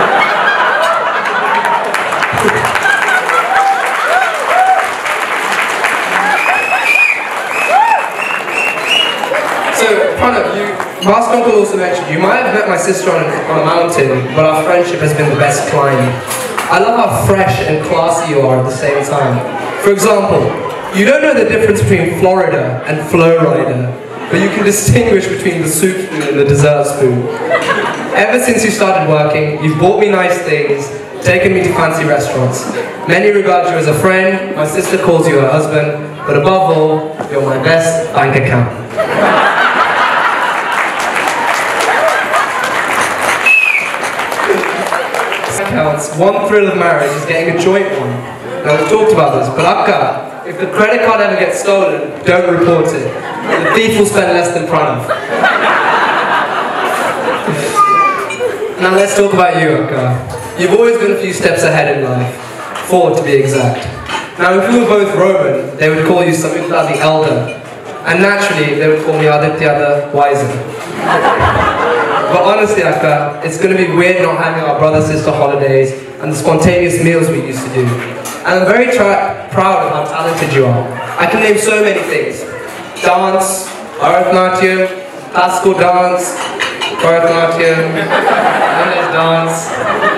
So, Pranav, Mask Uncle also mentioned, you might have met my sister on a mountain, but our friendship has been the best climb. I love how fresh and classy you are at the same time. For example, you don't know the difference between Florida and Flowrider, but you can distinguish between the soup spoon and the dessert spoon. Ever since you started working, you've bought me nice things, taken me to fancy restaurants. Many regard you as a friend, my sister calls you her husband, but above all, you're my best bank account. Counts. One thrill of marriage is getting a joint one. Now, we've talked about this, but Akka, if the credit card ever gets stolen, don't report it. The thief will spend less than Pranav. Now let's talk about you, Akka. You've always been a few steps ahead in life. 4 to be exact. Now, if we were both Roman, they would call you Samyukta the Elder. And naturally, they would call me Aditya the Wiser. But honestly, Akka, it's going to be weird not having our brother-sister holidays and the spontaneous meals we used to do. And I'm very proud of how talented you are. I can name so many things. Dance, Bharatanatyam, classical dance, Bharatanatyam, and there's dance.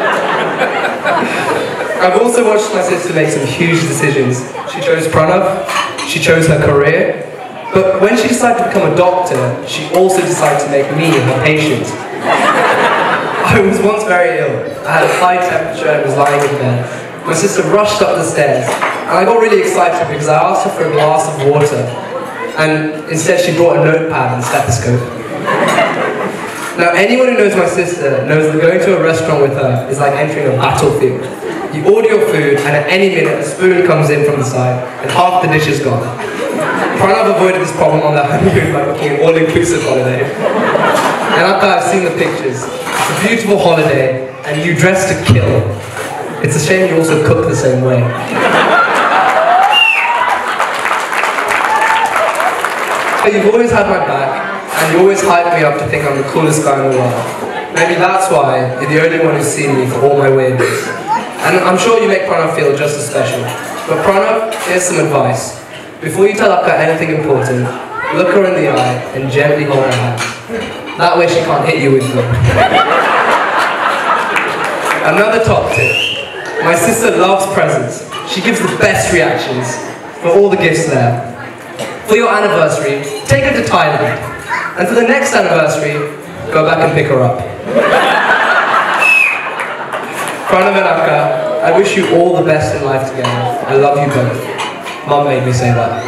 I've also watched my sister make some huge decisions. She chose Pranav, she chose her career, but when she decided to become a doctor, she also decided to make me her patient. I was once very ill. I had a high temperature and was lying in bed. My sister rushed up the stairs, and I got really excited because I asked her for a glass of water, and instead she brought a notepad and a stethoscope. Now, anyone who knows my sister knows that going to a restaurant with her is like entering a battlefield. You order your food, and at any minute a spoon comes in from the side, and half the dish is gone. Pranav avoided this problem on their honeymoon by booking an all-inclusive holiday. And I've seen the pictures. It's a beautiful holiday, and you dress to kill. It's a shame you also cook the same way. You've always had my back, and you always hype me up to think I'm the coolest guy in the world. Maybe that's why you're the only one who's seen me for all my weirdness. And I'm sure you make Pranav feel just as special. But Pranav, here's some advice. Before you tell Akka anything important, look her in the eye and gently hold her hand. That way she can't hit you with them. Another top tip. My sister loves presents. She gives the best reactions for all the gifts there. For your anniversary, take her to Thailand. And for the next anniversary, go back and pick her up. Pranav and Akka, I wish you all the best in life together. I love you both. Mum made me say that.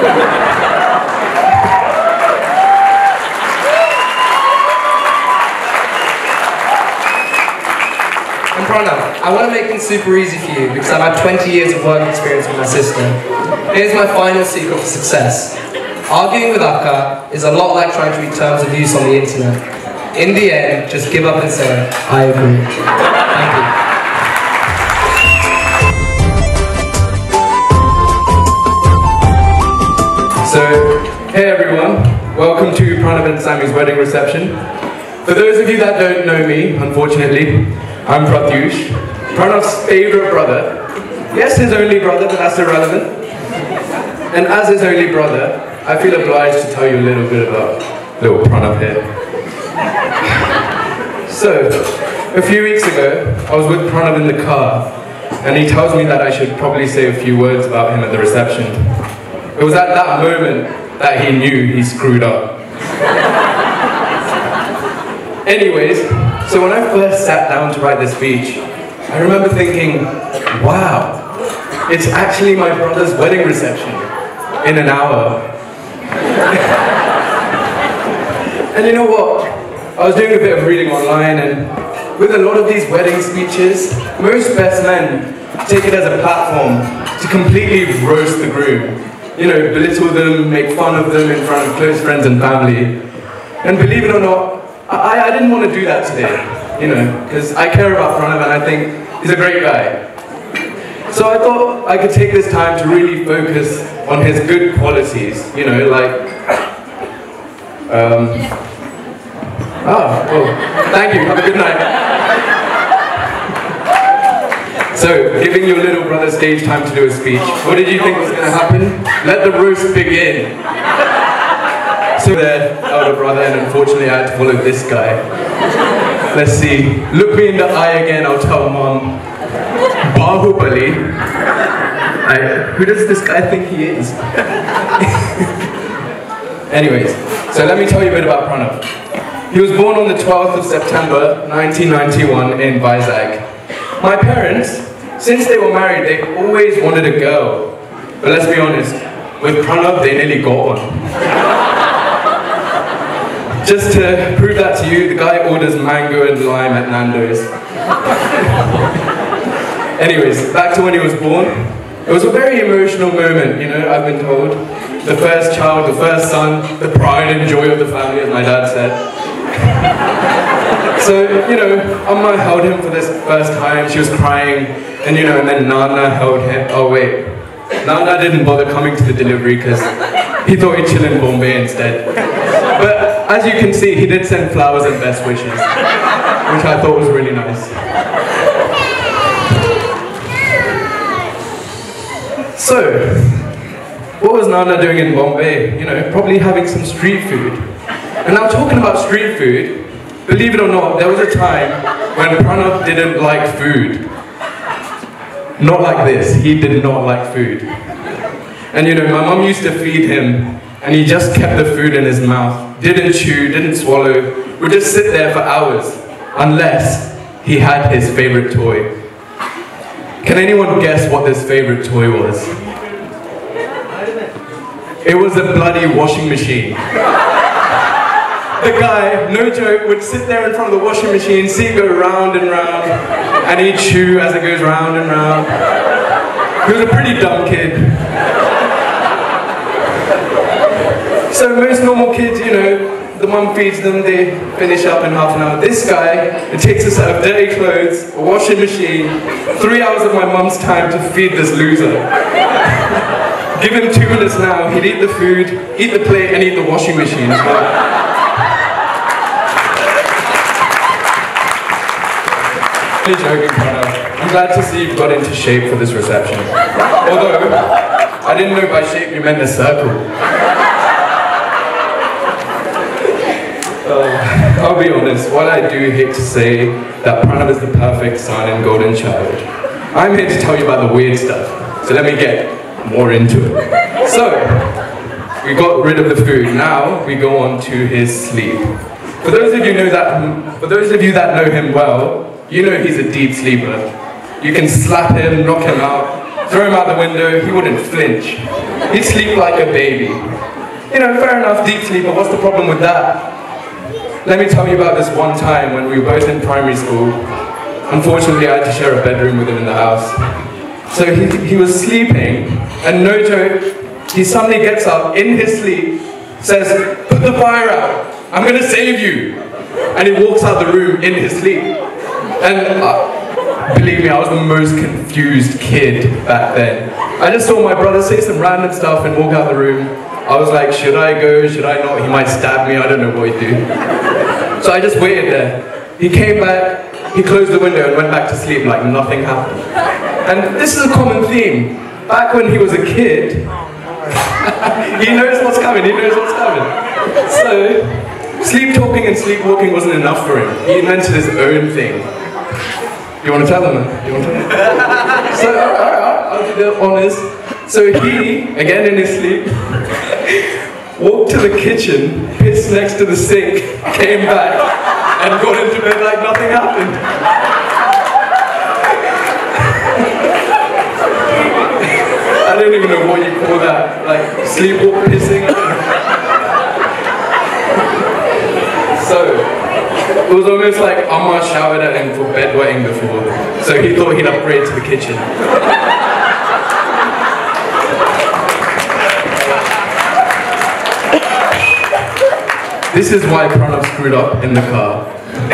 And Pranav, I want to make things super easy for you because I've had 20 years of work experience with my sister. Here's my final secret for success. Arguing with Akka is a lot like trying to read terms of use on the internet. In the end, just give up and say, I agree. Thank you. So, hey everyone, welcome to Pranav and Sammy's wedding reception. For those of you that don't know me, unfortunately, I'm Pratyush, Pranav's favourite brother. Yes, his only brother, but that's irrelevant. And as his only brother, I feel obliged to tell you a little bit about little Pranav here. So, a few weeks ago, I was with Pranav in the car, and he tells me that I should probably say a few words about him at the reception. It was at that moment that he knew he screwed up. Anyways, so when I first sat down to write this speech, I remember thinking, wow, it's actually my brother's wedding reception in an hour. And you know what? I was doing a bit of reading online, and with a lot of these wedding speeches, most best men take it as a platform to completely roast the groom. You know, belittle them, make fun of them in front of close friends and family. And believe it or not, I didn't want to do that today, you know, because I care about Pranav and I think he's a great guy. So I thought I could take this time to really focus on his good qualities, you know, like, thank you, have a good night. So, giving your little brother stage time to do a speech, what did you think was going to happen? Let the roast begin. So their elder brother, and unfortunately I had to follow this guy. Let's see, look me in the eye again, I'll tell Mom. Bahubali. Who does this guy think he is? Anyways, so let me tell you a bit about Pranav. He was born on the 12th of September, 1991 in Vizag. My parents, since they were married, they always wanted a girl. But let's be honest, with Pranav, they nearly got one. Just to prove that to you, the guy orders mango and lime at Nando's. Anyways, back to when he was born. It was a very emotional moment, you know, I've been told. The first child, the first son, the pride and joy of the family, as my dad said. So, you know, Amma held him for this first time, she was crying, and you know, and then Nana held him. Oh wait, Nana didn't bother coming to the delivery because he thought he'd chill in Bombay instead. But as you can see, he did send flowers and best wishes, which I thought was really nice. So, what was Nana doing in Bombay? You know, probably having some street food. And now talking about street food, believe it or not, there was a time when Pranav didn't like food. Not like this, he did not like food. And you know, my mum used to feed him, and he just kept the food in his mouth. Didn't chew, didn't swallow, would just sit there for hours, unless he had his favorite toy. Can anyone guess what this favorite toy was? It was a bloody washing machine. The guy, no joke, would sit there in front of the washing machine, see it go round and round, and he'd chew as it goes round and round. He was a pretty dumb kid. So most normal kids, you know, the mum feeds them, they finish up in half an hour. This guy, it takes a set of dirty clothes, a washing machine, 3 hours of my mum's time to feed this loser. Give him 2 minutes now, he'd eat the food, eat the plate, and eat the washing machine as well. Really joking, Pranav. I'm glad to see you've got into shape for this reception. Although, I didn't know by shape you meant a circle. I'll be honest, while I do hate to say that Pranav is the perfect son and golden child, I'm here to tell you about the weird stuff. So let me get more into it. So, we got rid of the food. Now we go on to his sleep. For those of you that know him well, you know he's a deep sleeper. You can slap him, knock him out, throw him out the window, he wouldn't flinch. He'd sleep like a baby. You know, fair enough, deep sleeper, what's the problem with that? Let me tell you about this one time when we were both in primary school. Unfortunately, I had to share a bedroom with him in the house. So he was sleeping, and no joke, he suddenly gets up in his sleep, says, "Put the fire out, I'm gonna save you." And he walks out the room in his sleep. And believe me, I was the most confused kid back then. I just saw my brother say some random stuff and walk out the room. I was like, should I go, should I not? He might stab me, I don't know what he'd do. So I just waited there. He came back, he closed the window and went back to sleep like nothing happened. And this is a common theme. Back when he was a kid, He knows what's coming, he knows what's coming. So, sleep talking and sleepwalking wasn't enough for him. He invented his own thing. You want to tell him, man? You want to tell him? So, alright, I'll do the honors. So he, again in his sleep, walked to the kitchen, pissed next to the sink, came back, and got into bed like nothing happened. I don't even know what you call that, like sleepwalk pissing. So, it was almost like Amma shouted at him for bedwetting before, so he thought he'd upgrade to the kitchen. This is why Pranav screwed up in the car.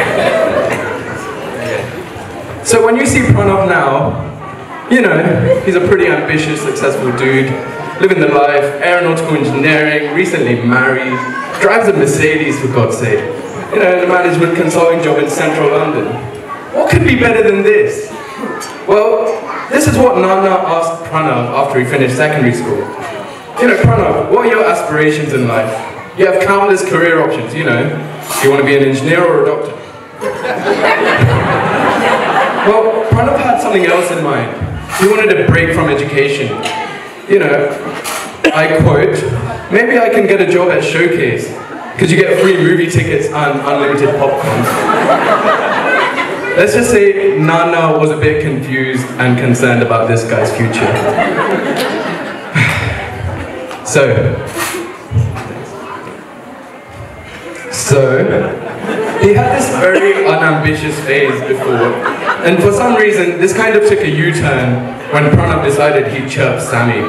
So when you see Pranav now, you know, he's a pretty ambitious, successful dude, living the life, aeronautical engineering, recently married, drives a Mercedes for God's sake, you know, in a management consulting job in central London. What could be better than this? Well, this is what Nana asked Pranav after he finished secondary school. You know, Pranav, what are your aspirations in life? You have countless career options, you know. Do you want to be an engineer or a doctor? Well, Pranav had something else in mind. He wanted a break from education. You know, I quote, maybe I can get a job at Showcase, because you get free movie tickets and unlimited popcorn. Let's just say Nana was a bit confused and concerned about this guy's future. So, he had this very unambitious phase before, and for some reason, this kind of took a U-turn when Pranav decided he'd chirp Sammy.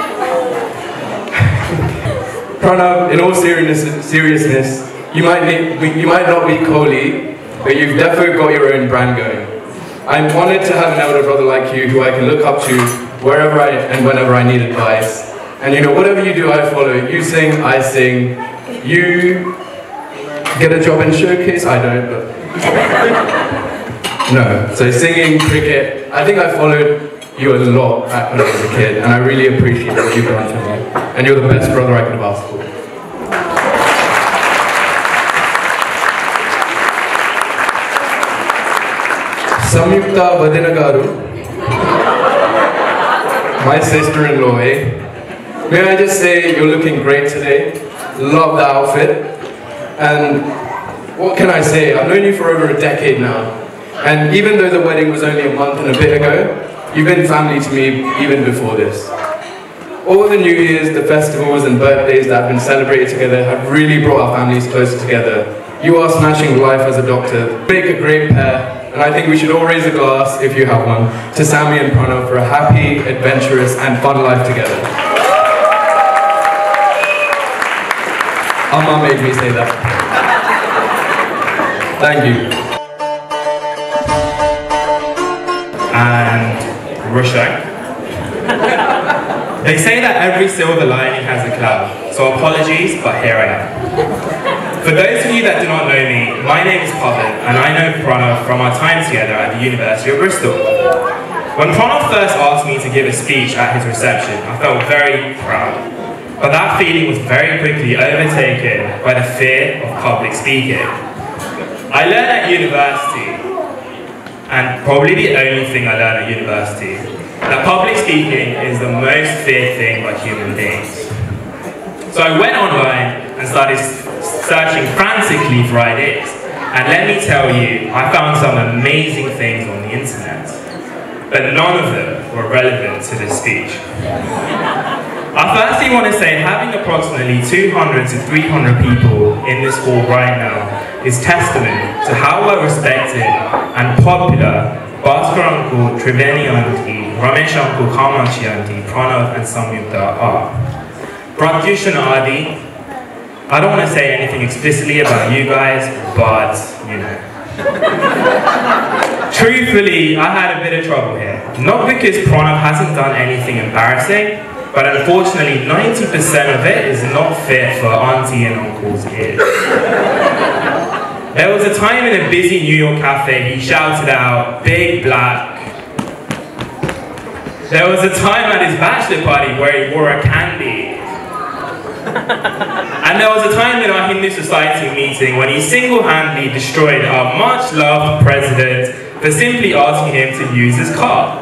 Pranav, in all seriousness, you might not be Kohli, but you've definitely got your own brand going. I'm honored to have an elder brother like you who I can look up to wherever and whenever I need advice. And you know, whatever you do, I follow. You sing, I sing. You get a job in Showcase? I don't, but... No. So singing, cricket, I think I followed you a lot back when I was a kid, and I really appreciate what you've done for me. And you're the best brother I could have asked for. Samyukta Vadinagaru, my sister-in-law, eh? May I just say, you're looking great today. Love the outfit. And what can I say? I've known you for over a decade now. And even though the wedding was only a month and a bit ago, you've been family to me even before this. All the New Year's, the festivals and birthdays that have been celebrated together have really brought our families closer together. You are smashing life as a doctor. Make a great pair. And I think we should all raise a glass, if you have one, to Sammy and Pranav for a happy, adventurous and fun life together. Amma made me say that. Thank you. And Rushank. They say that every silver lining has a cloud, so apologies, but here I am. For those of you that do not know me, my name is Pavan, and I know Pranav from our time together at the University of Bristol. When Pranav first asked me to give a speech at his reception, I felt very proud. But that feeling was very quickly overtaken by the fear of public speaking. I learned at university, and probably the only thing I learned at university, that public speaking is the most feared thing by human beings. So I went online and started searching frantically for ideas. And let me tell you, I found some amazing things on the internet. But none of them were relevant to this speech. I firstly want to say having approximately 200 to 300 people in this hall right now is testament to how well respected and popular Bhaskar Uncle, Triveni Auntie, Ramesh Uncle, Kamakshi Auntie, Pranav and Samyukta are. Pratyushan Adi, I don't want to say anything explicitly about you guys, but you know. Truthfully, I had a bit of trouble here. Not because Pranav hasn't done anything embarrassing, but unfortunately 90% of it is not fit for Auntie and Uncle's ears. There was a time in a busy New York cafe he shouted out, "Big Black." There was a time at his bachelor party where he wore a candy. And there was a time in our Hindu society meeting when he single-handedly destroyed our much-loved president for simply asking him to use his car.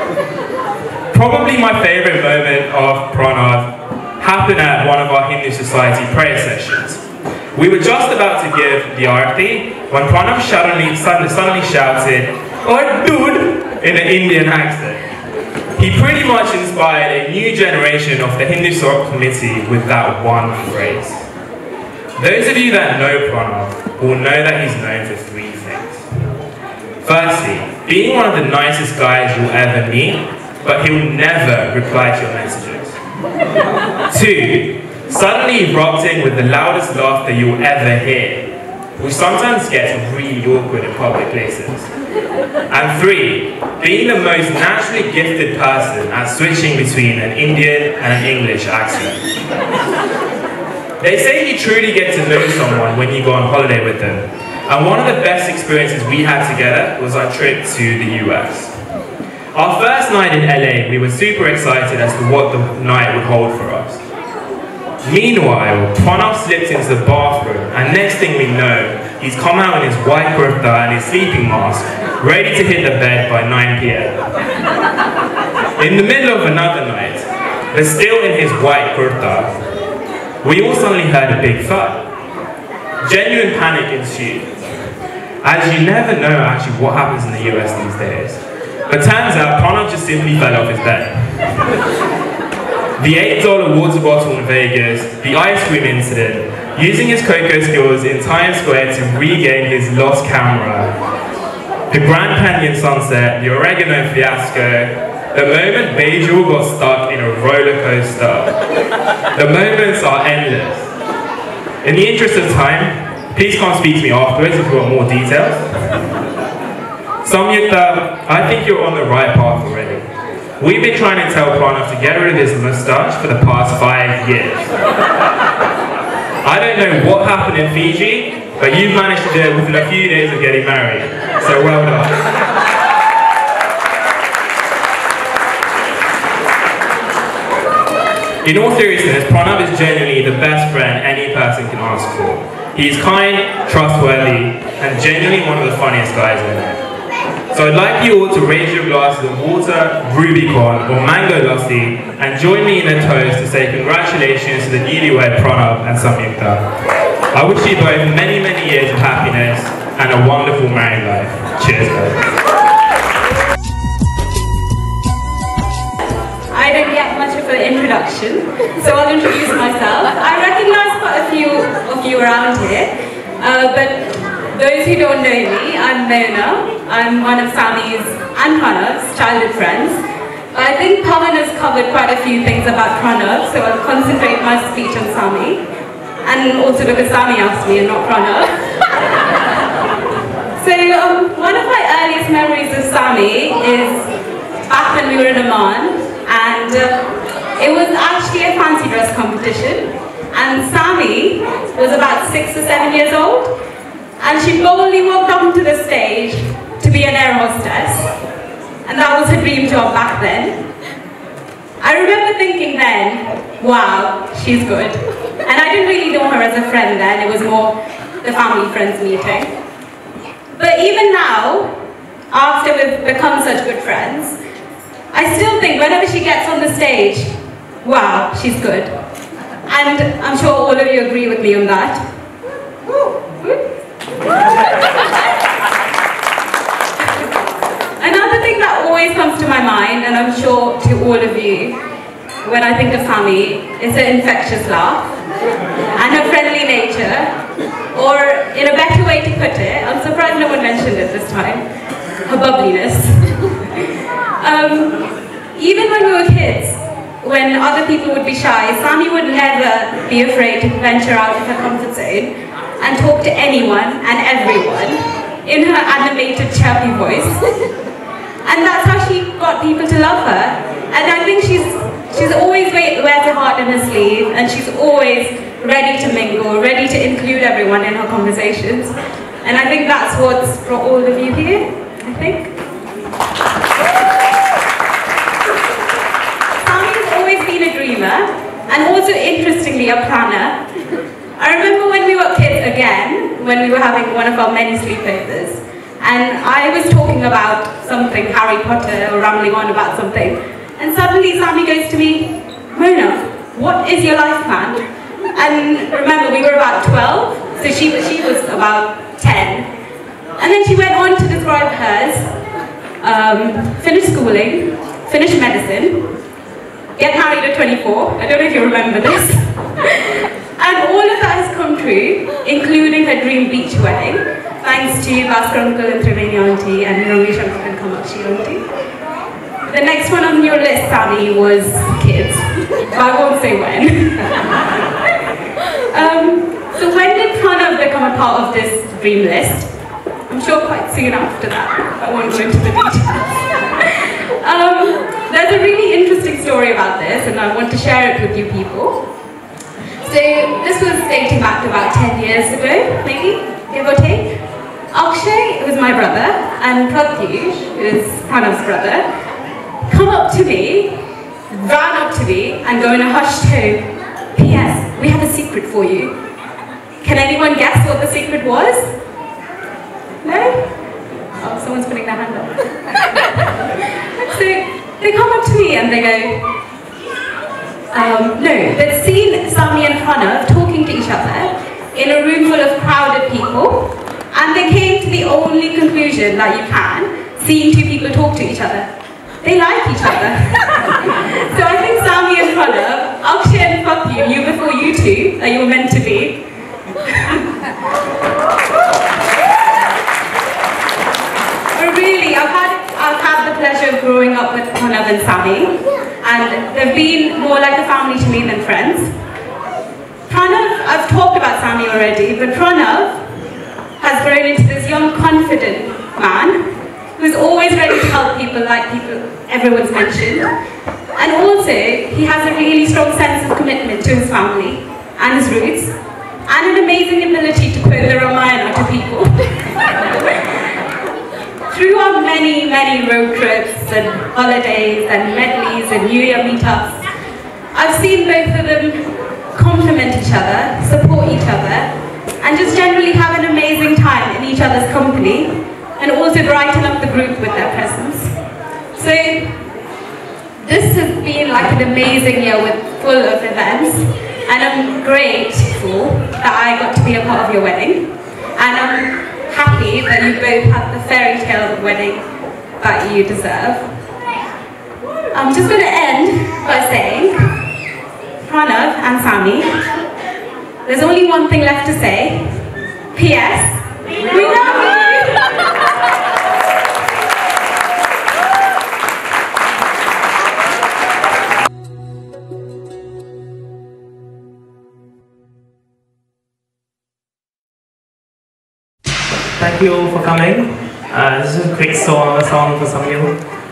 Probably my favourite moment of Pranav happened at one of our Hindu society prayer sessions. We were just about to give the Aarti when Pranav suddenly shouted, "Oh dude," in an Indian accent. He pretty much inspired a new generation of the Hindu Sorok committee with that one phrase. Those of you that know Pranav will know that he's known for three things. Firstly, being one of the nicest guys you'll ever meet, but he'll never reply to your messages. 2, suddenly erupting with the loudest laughter you'll ever hear, which sometimes gets really awkward in public places. And 3, being the most naturally gifted person at switching between an Indian and an English accent. They say you truly get to know someone when you go on holiday with them. And one of the best experiences we had together was our trip to the US. Our first night in LA, we were super excited as to what the night would hold for us. Meanwhile, Pranav slipped into the bathroom, and next thing we know, he's come out in his white kurta and his sleeping mask, ready to hit the bed by 9 p.m. In the middle of another night, but still in his white kurta, we all suddenly heard a big thud. Genuine panic ensued, as you never know actually what happens in the US these days. But turns out, Pranav just simply fell off his bed. The $8 water bottle in Vegas, the ice cream incident, using his cocoa skills in Times Square to regain his lost camera, the Grand Canyon sunset, the oregano fiasco, the moment Bejul got stuck in a roller coaster. The moments are endless. In the interest of time, please come speak to me afterwards if you want more details. Samyukta, I think you're on the right path already. We've been trying to tell Pranav to get rid of his moustache for the past 5 years. I don't know what happened in Fiji, but you've managed to do it within a few days of getting married. So well done. In all seriousness, Pranav is genuinely the best friend any person can ask for. He's kind, trustworthy, and genuinely one of the funniest guys I know. So I'd like you all to raise your glasses of water, Rubicon, or Mango Lassi, and join me in a toast to say congratulations to the newlywed Pranav and Samyukta. I wish you both many, many years of happiness and a wonderful married life. Cheers, guys. I don't get much of an introduction, so I'll introduce myself. I recognize quite a few of you around here, but those who don't know me, I'm Mona. I'm one of Sami's and Pranav's childhood friends. I think Pavan has covered quite a few things about Pranav, so I'll concentrate my speech on Sami. And also because Sami asked me and not Pranav. So one of my earliest memories of Sami is back when we were in Oman, and it was actually a fancy dress competition, and Sami was about 6 or 7 years old. And she boldly walked onto the stage to be an air hostess. And that was her dream job back then. I remember thinking then, wow, she's good. And I didn't really know her as a friend then, it was more the family friends meeting. But even now, after we've become such good friends, I still think whenever she gets on the stage, wow, she's good. And I'm sure all of you agree with me on that. Another thing that always comes to my mind, and I'm sure to all of you, when I think of Sami, is her infectious laugh and her friendly nature, or in a better way to put it, I'm surprised no one mentioned it this time, her bubbliness. Even when we were kids, when other people would be shy, Sami would never be afraid to venture out of her comfort zone and talk to anyone and everyone in her animated, chirpy voice. And that's how she got people to love her. And I think she's always wears her heart in her sleeve, and she's always ready to mingle, ready to include everyone in her conversations. And I think that's what's brought all of you here, I think. Sami's always been a dreamer, and also interestingly a planner. I remember when we were kids again, when we were having one of our many sleepovers, and I was talking about something, Harry Potter, or rambling on about something, and suddenly Sami goes to me, Mona, what is your life plan? And remember, we were about 12, so she was about 10. And then she went on to describe hers, finish schooling, finish medicine, get married at 24, I don't know if you remember this. And all of that has come true, including her dream beach wedding, thanks to Bhaskar uncle and Triveni auntie and Ramesh uncle and Kamakshi auntie. The next one on your list, Sami, was kids, but I won't say when. So when did Pranav become a part of this dream list? I'm sure quite soon after that. I won't go into the details. There's a really interesting story about this, and I want to share it with you people. So this was dating back to about 10 years ago, maybe, give or take. Akshay was my brother, and Pratyush, who is Pranav's brother, come up to me, ran up to me, and go in a hushed tone, P.S. we have a secret for you. Can anyone guess what the secret was? No? Oh, someone's putting their hand up. So they come up to me and they go, no, they'd seen Sami and Pranav talking to each other in a room full of crowded people, and they came to the only conclusion that you can, seeing two people talk to each other. They like each other. So I think Sami and Pranav, Akshay and fuck you, you before you two, that you were meant to be. But really, I've had the pleasure of growing up with Pranav and Sami, and they've been more like a family to me than friends. Pranav, I've talked about Sami already, but Pranav has grown into this young, confident man who's always ready to help people, like everyone's mentioned. And also, he has a really strong sense of commitment to his family and his roots, and an amazing ability to quote the Ramayana to people. Through our many, many road trips and holidays and medleys and New Year meetups, I've seen both of them complement each other, support each other, and just generally have an amazing time in each other's company, and also brighten up the group with their presence. So this has been like an amazing year full of events, and I'm grateful that I got to be a part of your wedding, and I'm happy that you both had the fairy tale wedding that you deserve. I'm just going to end by saying, Pranav and Sami, there's only one thing left to say. P.S. We love you! Thank you all for coming. This is a quick song for some of you.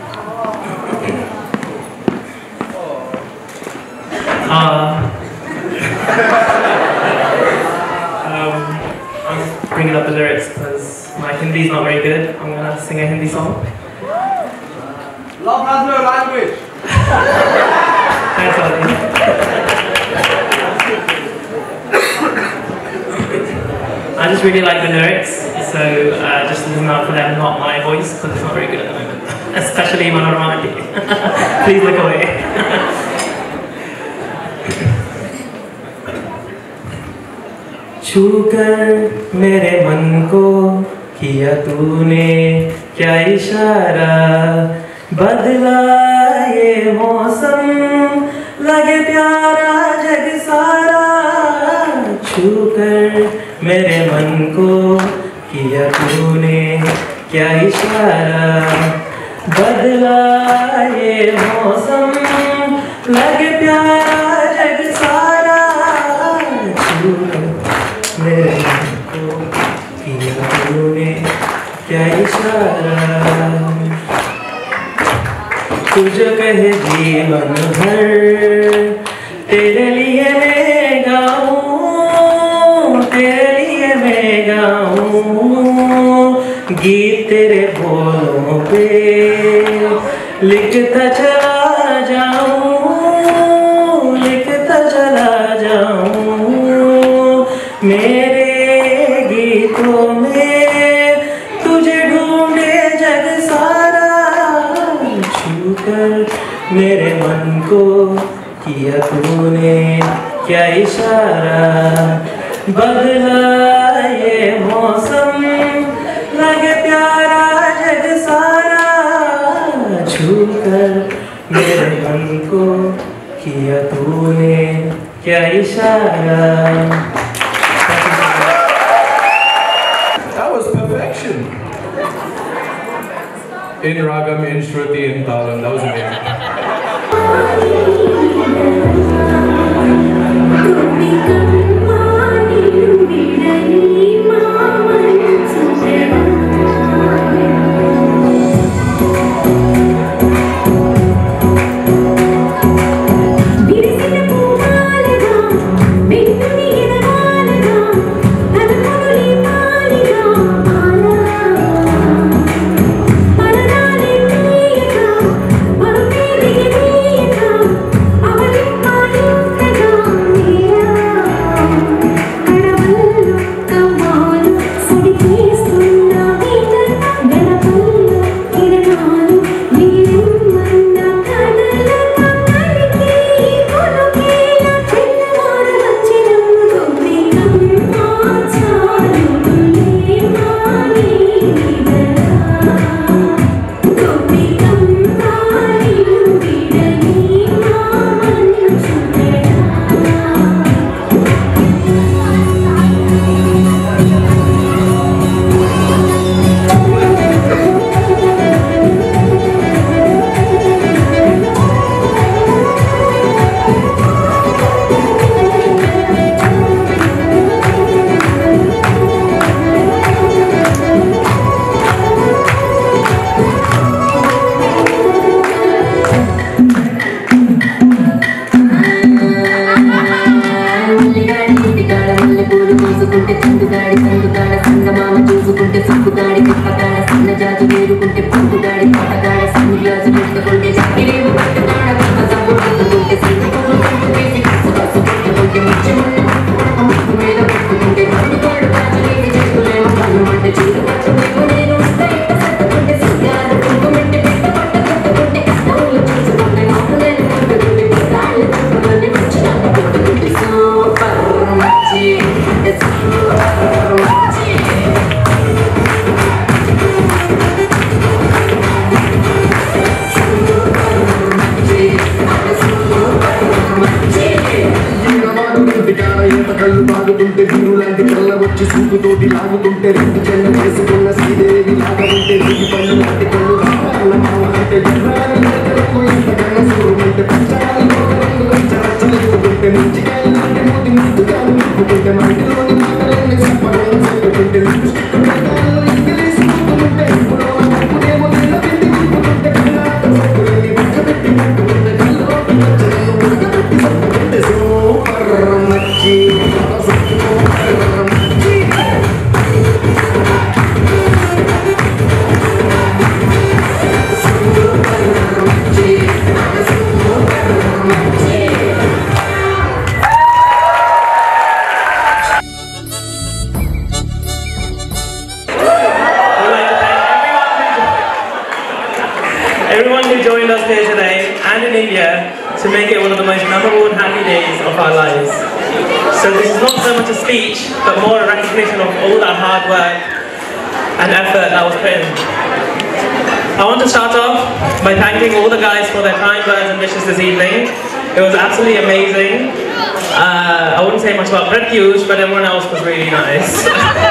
I'm bringing up the lyrics because my Hindi is not very good. I'm gonna sing a Hindi song. Love has no language. Thanks, Adi. I just really like the lyrics, so just listen out for them, not my voice, because it's not very good at the moment. Especially Manorama. Please look away. छूकर मेरे मन को किया तूने क्या इशारा, बदला ये मौसम लगे प्यारा जग सारा। छूकर मेरे मन को किया तूने क्या इशारा, बदला ये मौसम लगे प्यारा जग सारा। छूकर मेरे मन को किया तूने क्या इशारा, तुझे कहे जीवन भर तेरे लिए मैं गाऊं, तेरे लिए मैं गाऊं, गीत तेरे बोलों पे लिखता चला जाऊं, लिखता छूकर मेरे मन को किया तूने क्या इशारा, बदला ये मौसम लगे प्यारा जग सारा, छूकर मेरे मन को किया तूने क्या इशारा. That was perfection. In ragam, in shruti, in talam. That was amazing. Everyone who joined us here today and in India to make it one of the most memorable and happy days of our lives. So this is not so much a speech, but more a recognition of all that hard work and effort that was put in. I want to start off by thanking all the guys for their kind words and wishes this evening. It was absolutely amazing. I wouldn't say much about Pratyush, but everyone else was really nice.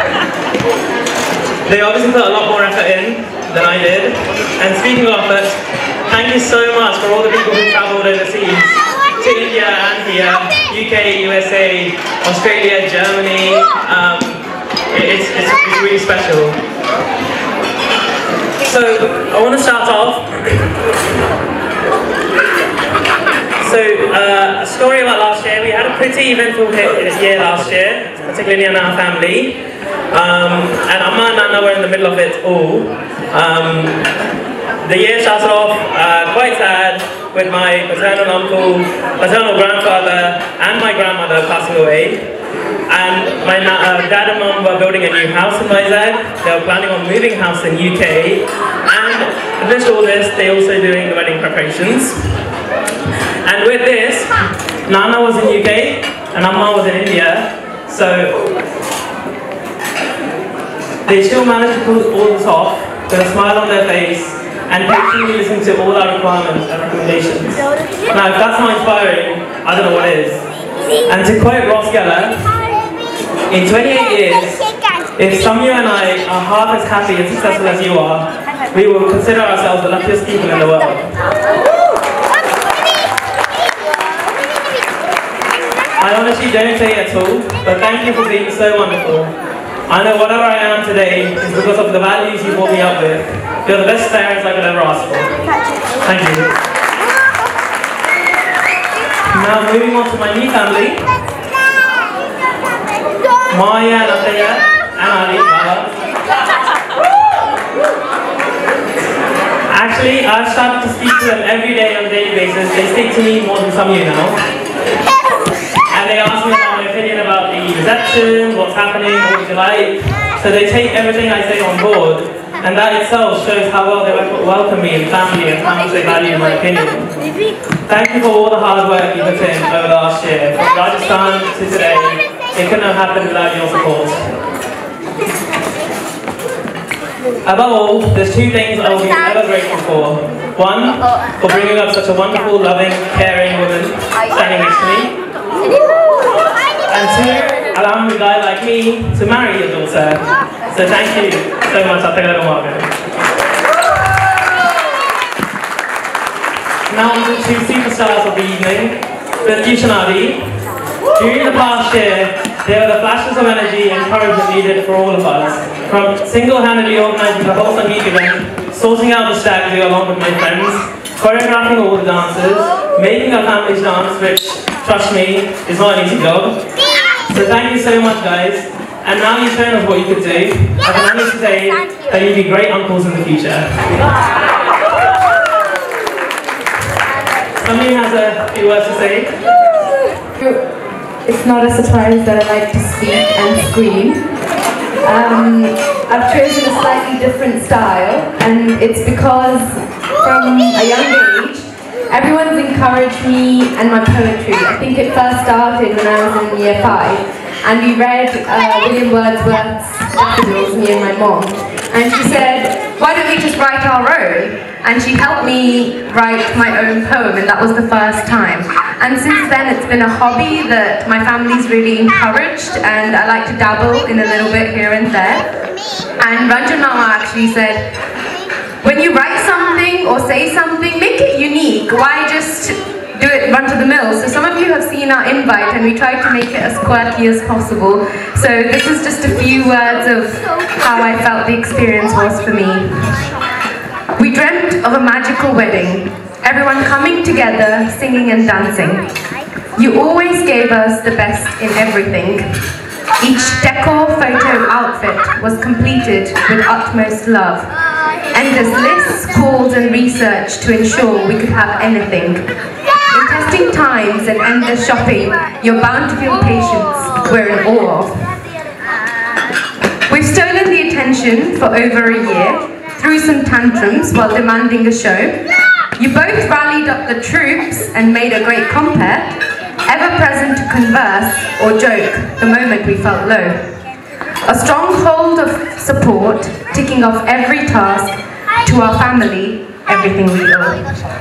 They obviously put a lot more effort in than I did. And speaking of effort, thank you so much for all the people who travelled overseas to India and here, UK, USA, Australia, Germany. It's really special. So I want to start off. So a story about last year. We had a pretty eventful year last year, particularly in our family. And Amma and Nana were in the middle of it all. The year started off quite sad with my paternal uncle, paternal grandfather and my grandmother passing away. And my dad and mum were building a new house in Vizag. They were planning on moving house in UK. And finished all this, they're also doing the wedding preparations. And with this, Nana was in UK and Amma was in India, so they still managed to pull all this off with a smile on their face and patiently listen to all our requirements and recommendations. Now, if that's not inspiring, I don't know what is. And to quote Ross Geller, in 28 years, if Samyu and I are half as happy and successful as you are, we will consider ourselves the luckiest people in the world. I honestly don't say it at all, but thank you for being so wonderful. I know whatever I am today is because of the values you brought me up with. You're the best parents I could ever ask for. Thank you. Now moving on to my new family. Maya and Ataya and Ali Baba. Actually, I've started to speak to them every day on a daily basis. They speak to me more than some of you now. And they ask me about my opinion about the reception, what's happening, what would you like. So they take everything I say on board, and that itself shows how well they welcome me and family and how much they value my opinion. Thank you for all the hard work you put in over the last year. From Rajasthan to today, it couldn't have happened without your support. Above all, there's two things I will be ever grateful for. One, for bringing up such a wonderful, loving, caring woman standing next to me. And two, allowing a guy like me to marry your daughter. So thank you so much, Atagara Margaret. Now on to the two superstars of the evening, Prithvi Shanadi. During the past year, they were the flashes of energy and encouragement needed for all of us. From single-handedly organising the whole Sangeet event, sorting out the stag do along with my friends, choreographing all the dances, making our families dance, which, trust me, is not an easy job. So thank you so much, guys. And now you've shown us what you could do. I can only say that you'll be great uncles in the future. Somebody has a few words to say. It's not a surprise that I like to speak and scream. I've chosen a slightly different style, and it's because from a young age, everyone's encouraged me and my poetry. I think it first started when I was in year 5, and we read William Wordsworth's Daffodils, me and my mom. And she said, why don't we just write our own? And she helped me write my own poem, and that was the first time. And since then it's been a hobby that my family's really encouraged, and I like to dabble in a little bit here and there. And Ranjan Mama actually said, when you write something or say something, make it unique. Why just do it run to the mill? So some of you have seen our invite, and we tried to make it as quirky as possible. So this is just a few words of how I felt the experience was for me. We dreamt of a magical wedding, everyone coming together, singing and dancing. You always gave us the best in everything. Each decor photo outfit was completed with utmost love. Endless lists, calls and research to ensure we could have anything. In testing times and endless shopping, your bountiful patience we're in awe of. We've stolen the attention for over a year, threw some tantrums while demanding a show. You both rallied up the troops and made a great compare, ever present to converse or joke the moment we felt low. A stronghold of support, ticking off every task, to our family, everything we owe.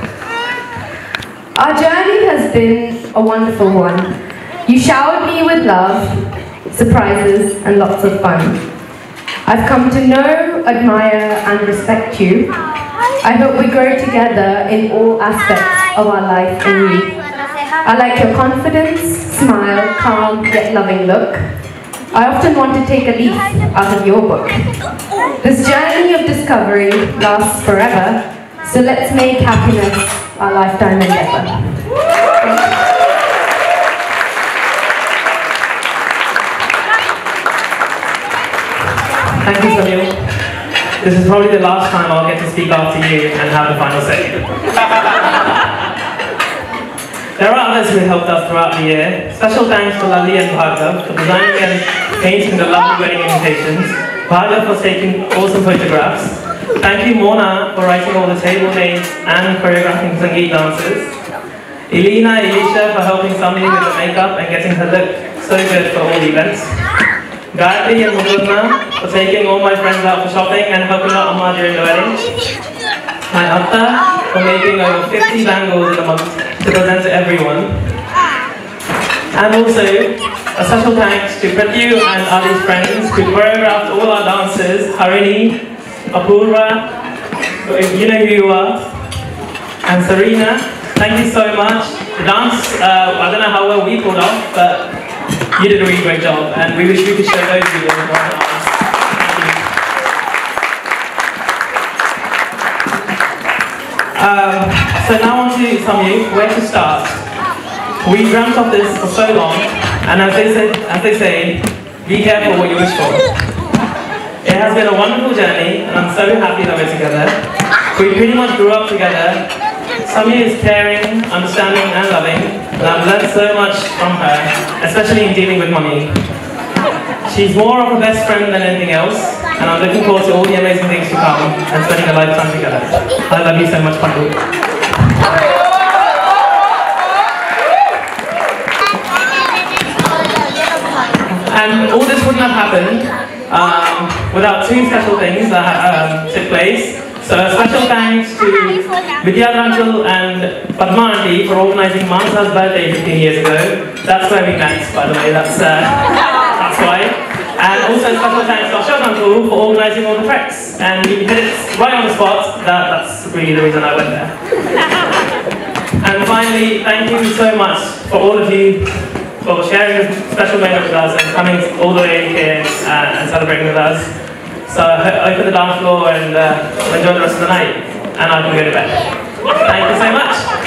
Our journey has been a wonderful one. You showered me with love, surprises and lots of fun. I've come to know, admire and respect you. I hope we grow together in all aspects of our life and youth. I like your confidence, smile, calm yet loving look. I often want to take a leaf out of your book. This journey of discovery lasts forever, so let's make happiness our lifetime endeavor. Thank you, Samyu. This is probably the last time I'll get to speak after you and have the final say. There are others who helped us throughout the year. Special thanks to Lali and Bhargav for designing and painting the lovely wedding invitations, Bhargav for taking awesome photographs, Thank you Mona for writing all the table names and choreographing Sangeet dances. Elena, Elisha for helping Sami with the makeup and getting her look so good for all the events. Gayatri and Mudurna for taking all my friends out for shopping and helping out Amma during the wedding. My Atta for making over 50 bangles in a month to present to everyone. And also, a special thanks to Pratyu and Ali's friends who choreographed all our dances, Harini, Apurva, you know who you are, and Serena. Thank you so much. The dance, I don't know how well we pulled off, but you did a really great job, and we wish we could show those videos more than ours. So now on to Samyu, where to start? We dreamt of this for so long, and as they say, be careful what you wish for. It has been a wonderful journey, and I'm so happy that we're together. We pretty much grew up together. Samyu is caring, understanding, and loving, and I've learned so much from her, especially in dealing with money. She's more of a best friend than anything else, and I'm looking forward to all the amazing things to come and spending a lifetime together. I love you so much, Pandu. And all this wouldn't have happened without two special things that took place. So a special thanks to Vidyadhar Uncle and Padma Aunty for organising Mansa's birthday 15 years ago. That's where we met, by the way, that's why. And also special thanks to Ashok Uncle for organising all the treks. And he did it right on the spot. That's really the reason I went there. And finally, thank you so much for all of you for sharing this special moment with us and coming all the way here and celebrating with us. So open the dance floor and enjoy the rest of the night, and I can go to bed. Thank you so much.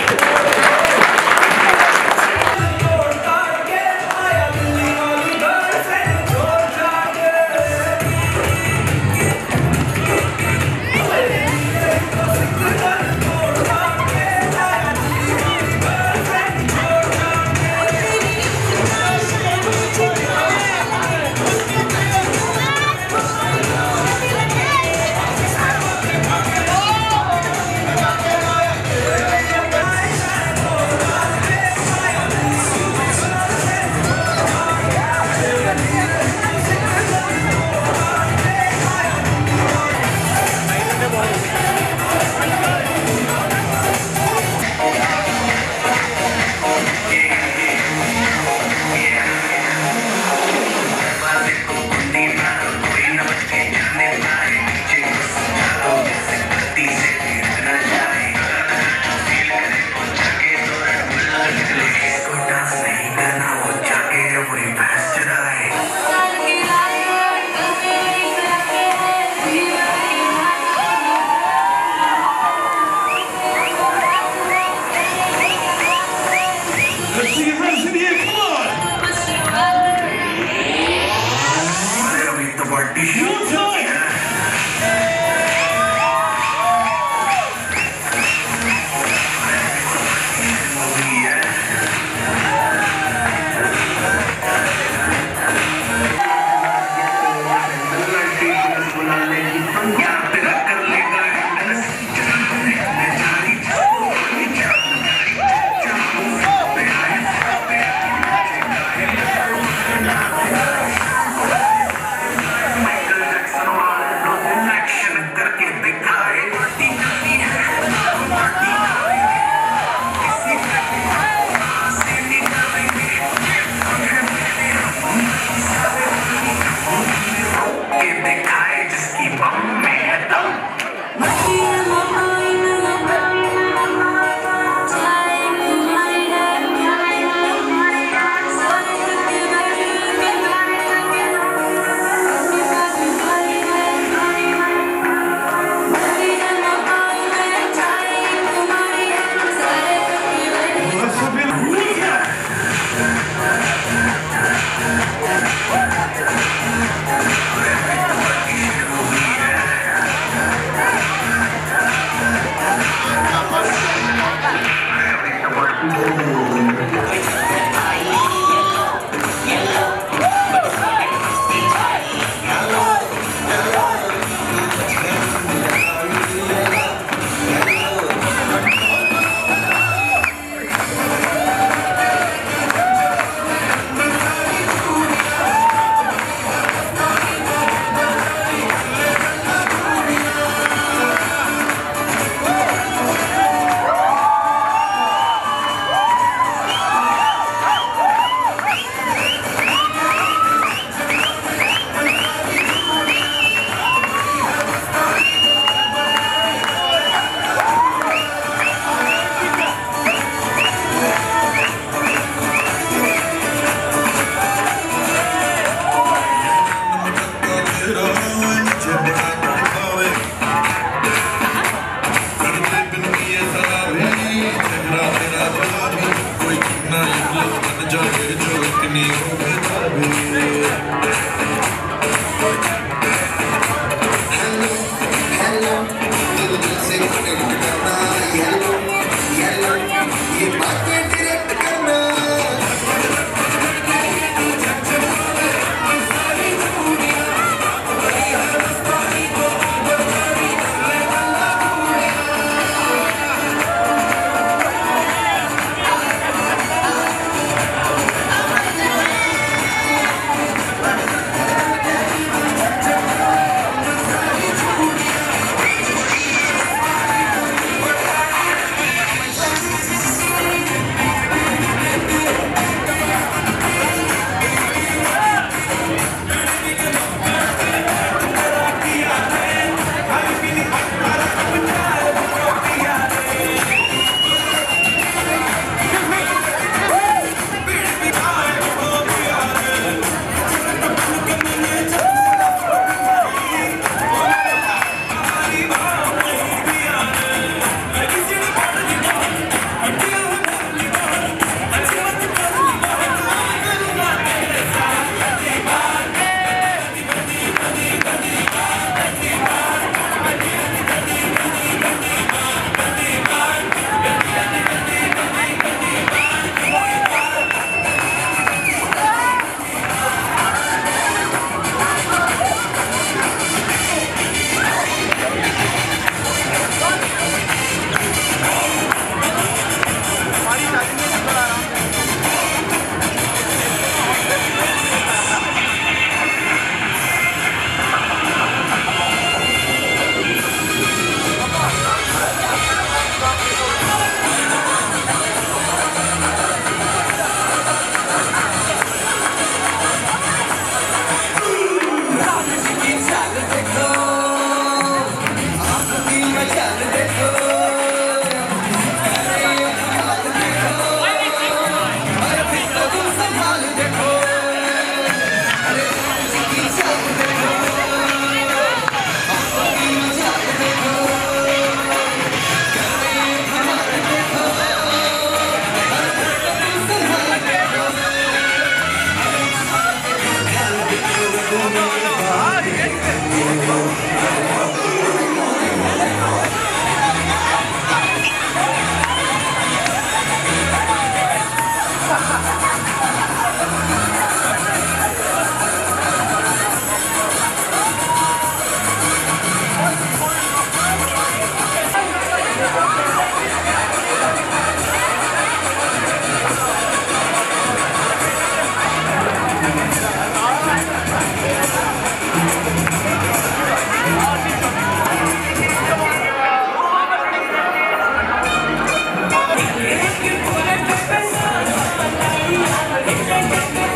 Thank you.